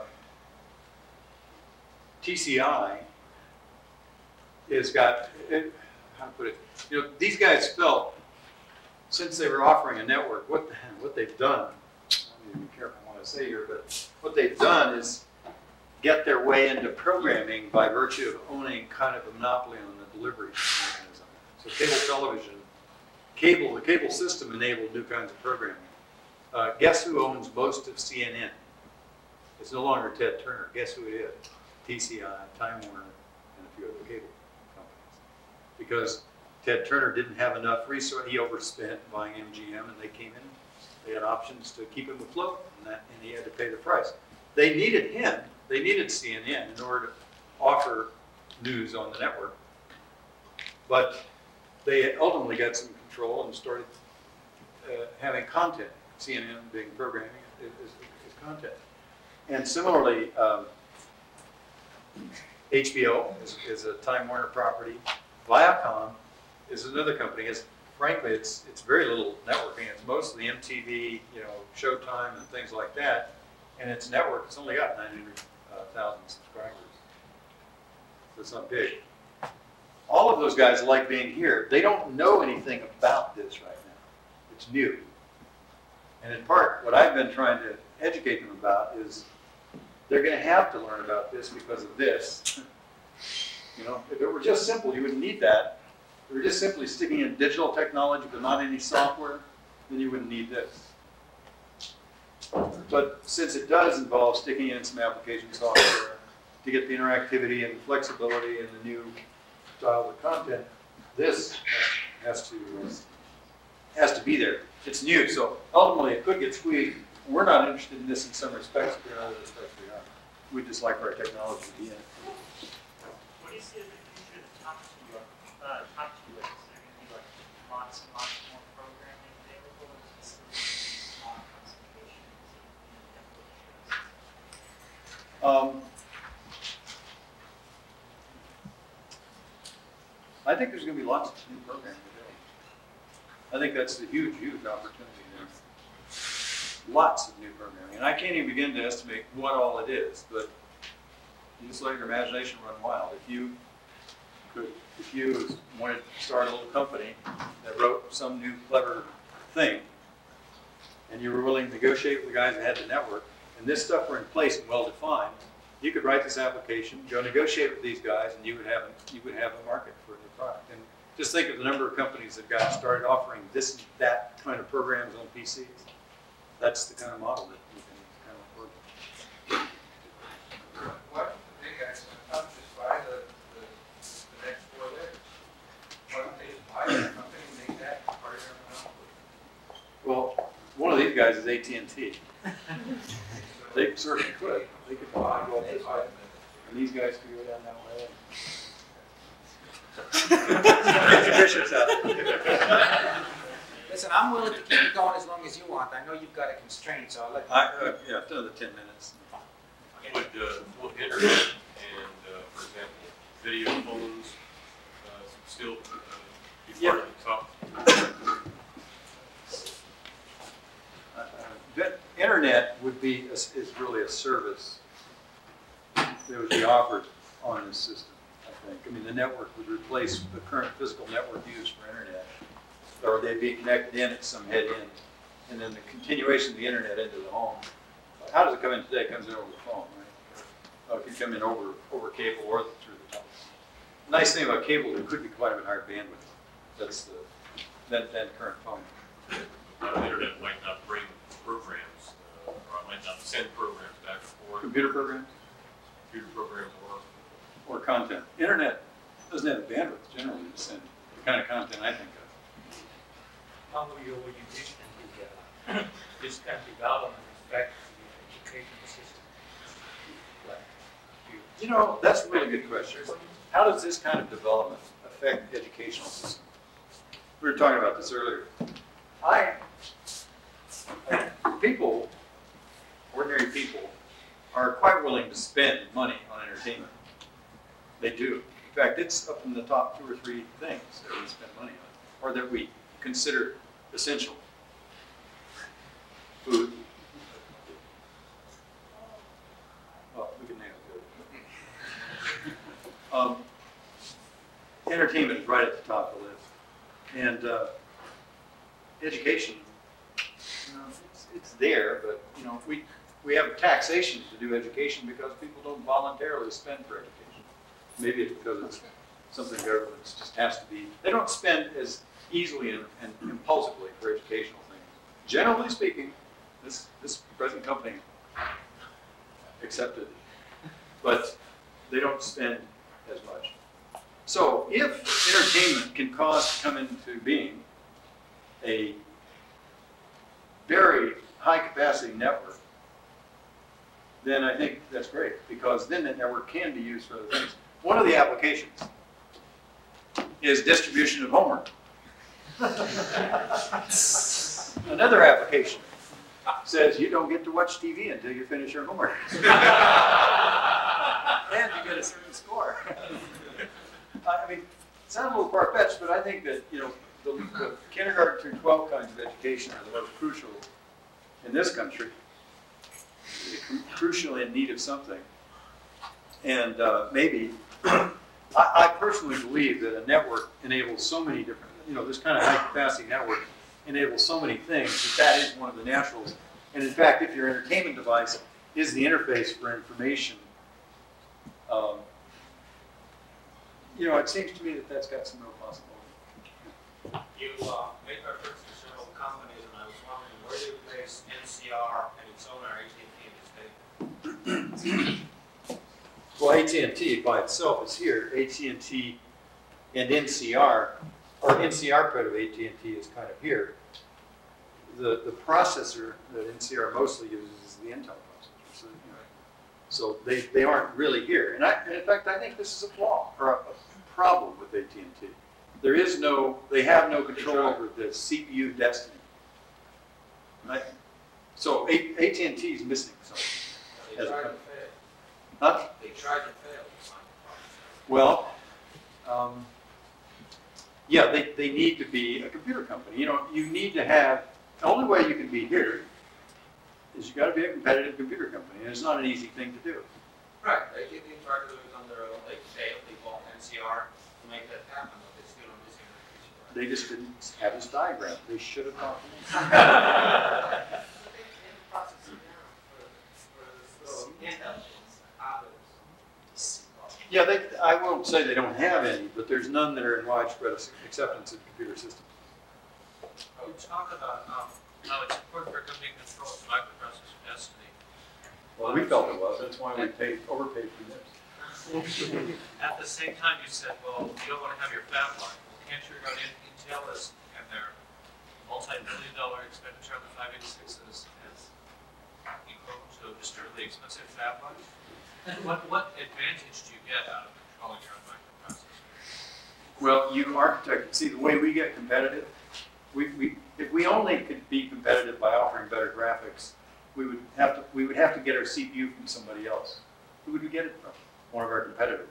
T C I has got, it, how to put it, you know, these guys felt, since they were offering a network, what, what they've done, I need to be careful what I say here, but what they've done is get their way into programming by virtue of owning kind of a monopoly on the delivery mechanism. So cable television, Cable, the cable system enabled new kinds of programming. Uh, guess who owns most of C N N? It's no longer Ted Turner. Guess who it is? T C I, Time Warner, and a few other cable companies. Because Ted Turner didn't have enough resource, he overspent buying M G M, and they came in. They had options to keep him afloat, and, that, and he had to pay the price. They needed him. They needed C N N in order to offer news on the network. But they ultimately got some control and started uh, having content. C N N being programming is, is, is content. and similarly, um, H B O is, is a Time Warner property. Viacom is another company. It's, frankly, it's it's very little networking. It's mostly M T V, you know, Showtime and things like that. And its network, it's only got nine hundred thousand subscribers. So it's not big. All of those guys like being here. They don't know anything about this right now. It's new. And in part, what I've been trying to educate them about is they're going to have to learn about this because of this. You know, if it were just simple, you wouldn't need that. If it were just simply sticking in digital technology but not any software, then you wouldn't need this. But since it does involve sticking in some application software to get the interactivity and the flexibility and the new style of content, this has to has to be there. It's new, so ultimately it could get squeezed. We're not interested in this in some respects, but in other respects we are. We'd just like our technology to be in it. What do you see as the future of the top two, uh, top two ways? Are going to be like lots and lots more programming available, or is it still small concentrations and Um, I think there's going to be lots of new programming available. I think that's a huge, huge opportunity there. Lots of new programming. And I can't even begin to estimate what all it is, but you just let your imagination run wild. If you could, if you wanted to start a little company that wrote some new clever thing, and you were willing to negotiate with the guys that had the network, and this stuff were in place and well defined, you could write this application, go negotiate with these guys, and you would have a, you would have a market for a new product. And just think of the number of companies that got started offering this and that kind of programs on P Cs. That's the kind of model that you can kind of work with. Why don't the big guys come just buy the, the, the next four letters? Why don't they just buy that company and make that part of their monopoly? Well, one of these guys is A T and T. They certainly could. They could buy go up this way, and these guys could go down that way. Get your bishops out. Listen, I'm willing to keep it going as long as you want. I know you've got a constraint, so I'll let you. I, uh, yeah, another ten minutes. Would, uh, would internet and, uh, for example, video phones uh, still uh, be part of the top? Uh, the internet would be a, is really a service that would be offered on this system. I think. I mean, the network would replace the current physical network used for internet, or they'd be connected in at some head end, and then the continuation of the internet into the home. How does it come in today? It comes in over the phone, right? Oh, it can come in over over cable or through the telephone. The nice thing about cable, it could be quite a bit higher bandwidth. That's the than, than current phone. Uh, the internet might not bring programs, uh, or it might not send programs back and forth. Computer programs? Computer programs or or content. Internet doesn't have the bandwidth generally to send the kind of content I think of. How will you envision the, uh, this kind of development affect the education system? Like, you, You know, that's a really good question. How does this kind of development affect the educational system? We were talking about this earlier. I, I people, ordinary people, are quite willing to spend money on entertainment. They do. In fact, it's up in the top two or three things that we spend money on, or that we consider essential. Food. Oh, we can nail it. um, entertainment is right at the top of the list. And uh, education, you know, it's, it's there, but you know, we, we have taxation to do education because people don't voluntarily spend for education. Maybe it's because it's something government just has to be, they don't spend as easily and, and impulsively for educational things. Generally speaking, this, this present company accepted, but they don't spend as much. So if entertainment can cause to come into being a very high capacity network, then I think that's great, because then that network can be used for other things. One of the applications is distribution of homework. Another application says you don't get to watch T V until you finish your homework. And you get a certain score. I mean, it sounds a little far-fetched, but I think that, you know, the, the kindergarten through twelve kinds of education are the most crucial in this country, crucially in need of something. And uh, maybe, I, I personally believe that a network enables so many different, you know, this kind of high-capacity network enables so many things that that is one of the naturals. And in fact, if your entertainment device is the interface for information, um, you know, it seems to me that that's got some real possibility. You uh, made reference to several companies, and I was wondering where do you place N C R and its owner, A T and T, in this state? Well, A T and T by itself is here. A T and T and N C R, or N C R part of A T and T is kind of here. The, the processor that N C R mostly uses is the Intel processor. So, you know, so they, they aren't really here. And, I, and in fact, I think this is a flaw, or a, a problem with A T and T. There is no, they have no control over the C P U destiny. Right? So A T and T is missing something. They tried to fail. Huh? They tried to fail. Well, um, yeah, they, they need to be a computer company. You know, you need to have, the only way you can be here is you got to be a competitive computer company, and it's not an easy thing to do. Right. They did try to do it on their own. They failed. They bought N C R to make that happen, but they still are missing a piece. They just didn't have this diagram. They should have talked to me. Yeah, they, I won't say they don't have any, but there's none that are in widespread acceptance in computer systems. We talk about um, how it's important for a company to control its microprocessor destiny. Well, we felt it was. That's why we paid, overpaid for this. At the same time, you said, well, you don't want to have your fab line. Well, can't you regard Intel as, and their multi-billion dollar expenditure on the five eighty-six as, as equal to a disturbingly expensive fab line? What, what advantage do you get out of controlling your own microprocessor? Well, you architect, see, the way we get competitive, we, we, if we only could be competitive by offering better graphics, we would have to, we would have to get our C P U from somebody else. Who would we get it from? One of our competitors.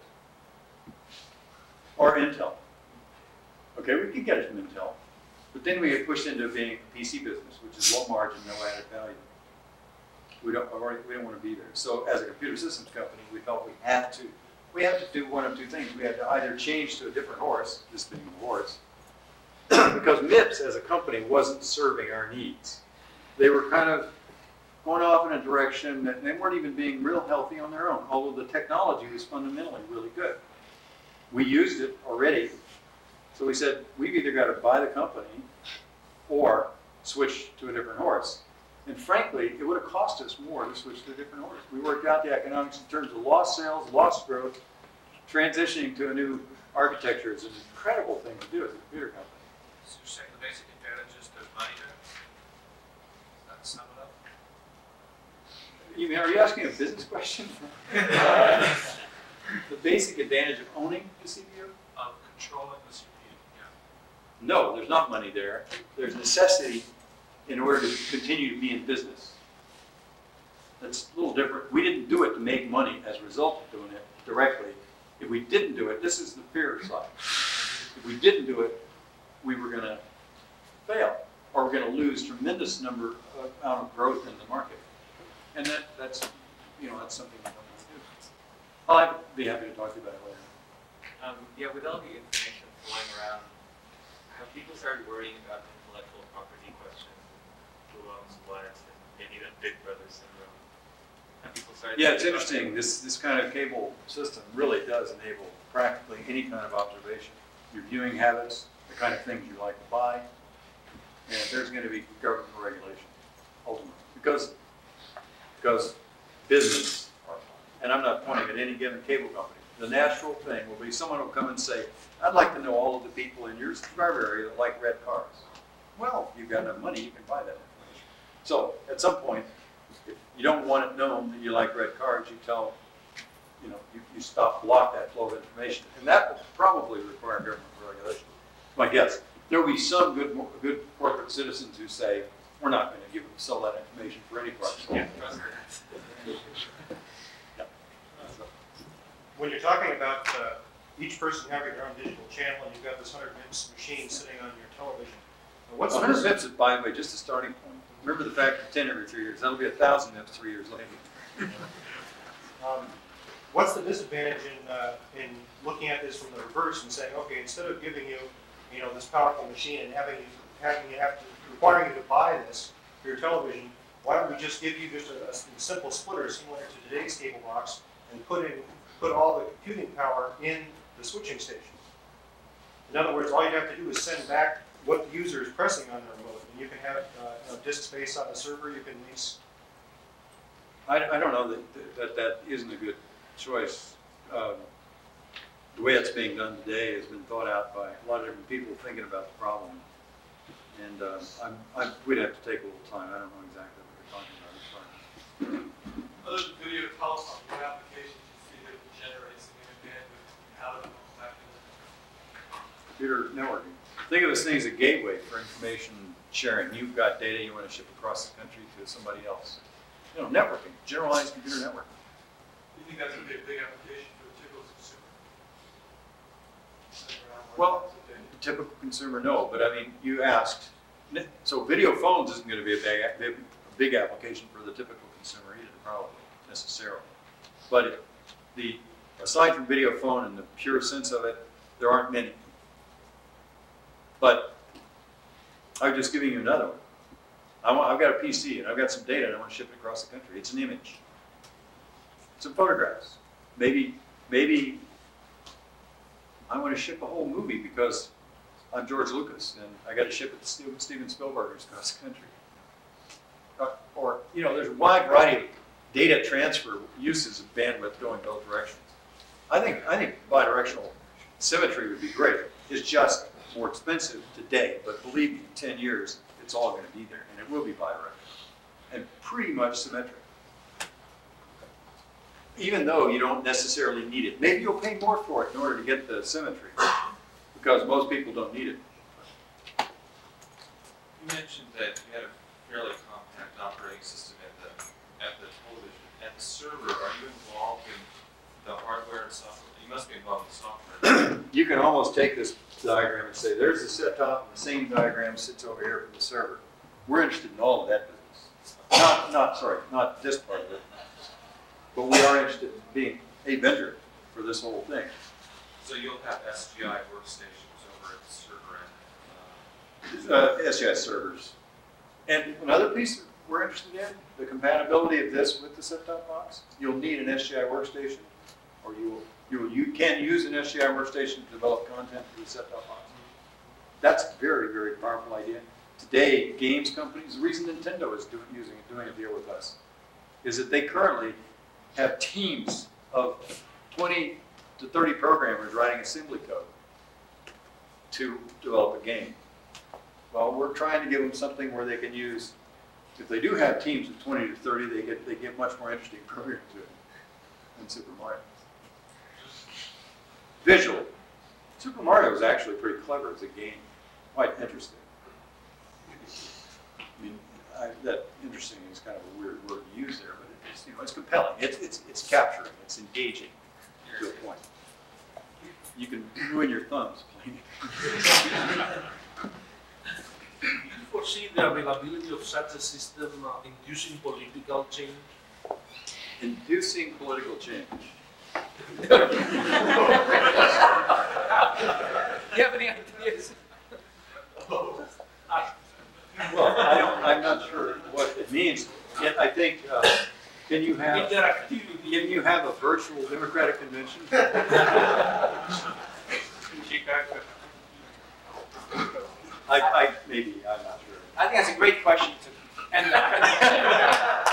Or Intel. Okay, we could get it from Intel. But then we get pushed into being a P C business, which is low margin, no added value. We don't, we don't want to be there. So as a computer systems company, we felt we had to, we had to do one of two things. We had to either change to a different horse, this being the horse, because MIPS as a company wasn't serving our needs. They were kind of going off in a direction that they weren't even being real healthy on their own, although the technology was fundamentally really good. We used it already, so we said, we've either got to buy the company or switch to a different horse. And frankly, it would have cost us more to switch to a different horse. We worked out the economics in terms of lost sales, lost growth. Transitioning to a new architecture is an incredible thing to do as a computer company. So you're saying the basic advantage is there's money there? Does that sum it up? You mean, are you asking a business question? The basic advantage of owning the C P U? Of controlling the C P U, yeah. No, there's not money there. There's necessity in order to continue to be in business. That's a little different. We didn't do it to make money as a result of doing it directly. If we didn't do it, this is the fear side. If we didn't do it, we were going to fail, or we're going to lose tremendous number of amount of growth in the market. And that, that's, you know, that's something we don't want to do. I'll be happy to talk to you about it later. Um, yeah, with all the information flying around, have people started worrying about intellectual property questions, who owns what, and maybe even Big Brother syndrome? Have people started? Yeah, it's interesting. This this kind of cable system really does enable practically any kind of observation. Your viewing habits, the kind of things you like to buy, and there's going to be government regulation ultimately because because business. And I'm not pointing at any given cable company. The natural thing will be someone will come and say, I'd like to know all of the people in your subscriber area that like red cars. Well, if you've got enough money, you can buy that information. So at some point, if you don't want it known that you like red cars, you tell, you know, you, you stop, block that flow of information. And that will probably require government regulation. My guess. There will be some good, good corporate citizens who say, we're not going to give them, sell that information for any price. Yeah. Yeah. When you're talking about uh, each person having their own digital channel, and you've got this one hundred MIPS machine sitting on your television, what's one hundred MIPS is, by the way, just a starting point. Remember the factor of ten every three years. That'll be one thousand MIPS three years later. Um, what's the disadvantage in, uh, in looking at this from the reverse and saying, okay, instead of giving you, you know, this powerful machine and having you, having you have to, requiring you to buy this for your television, why don't we just give you just a, a simple splitter similar to today's cable box and put in, put all the computing power in the switching station? In other words, all you have to do is send back what the user is pressing on the remote, and you can have uh, you know, disk space on the server. You can lease. I, I don't know that, that that isn't a good choice. Um, the way it's being done today has been thought out by a lot of different people thinking about the problem. And uh, I'm, I'm, we'd have to take a little time. I don't know exactly what you're talking about. Other than video telecom, what applications do you see that would generate significant bandwidth out of the back end? Computer networking. Think of this thing as a gateway for information sharing. You've got data you want to ship across the country to somebody else. You know, networking, generalized computer networking. Do you think that's a big, big application for the typical consumer? Well, the typical consumer, no. But I mean, you asked. So video phones isn't going to be a big, a big application for the typical consumer either, probably, necessarily. But it, the aside from video phone in the pure sense of it, there aren't many. But I'm just giving you another one. I want, I've got a P C and I've got some data and I want to ship it across the country. It's an image. Some photographs. Maybe, maybe I want to ship a whole movie because I'm George Lucas and I got to ship it to Steven Spielberg across the country. Or, you know, there's a wide variety of data transfer uses of bandwidth going both directions. I think, I think bidirectional symmetry would be great. It's just more expensive today, but believe me, in ten years, it's all going to be there, and it will be bidirectional, and pretty much symmetric. Even though you don't necessarily need it. Maybe you'll pay more for it in order to get the symmetry, because most people don't need it. You mentioned that you had a fairly compact operating system at the, at the television. At the server, are you involved in the hardware and software? You must be involved in software. You can almost take this diagram and say, there's the set-top, and the same diagram sits over here for the server. We're interested in all of that business. Not, not, sorry, not this part of it. But we are interested in being a vendor for this whole thing. So you'll have S G I workstations over at the server end? Uh, S G I servers. And another piece we're interested in, the compatibility of this with the set-top box. You'll need an S G I workstation, or you will You, you can use an S G I workstation to develop content for the set-top box. That's a very, very powerful idea. Today, games companies, the reason Nintendo is do, using doing a deal with us is that they currently have teams of twenty to thirty programmers writing assembly code to develop a game. Well, we're trying to give them something where they can use, if they do have teams of twenty to thirty, they get, they get much more interesting programs to it than Super Mario. Visually, Super Mario is actually pretty clever as a game, quite interesting. I mean, I, that interesting is kind of a weird word to use there, but it's, you know, it's compelling. It's, it's, it's capturing. It's engaging to a point. You can ruin your thumbs playing it. Do you foresee the availability of such a system uh, inducing political change? Inducing political change. Do you have any ideas? Well, I don't, I'm not sure what it means. Yet I think, uh, can you have, can you have a virtual Democratic convention? I, I, maybe, I'm not sure. I think that's a great question to end that.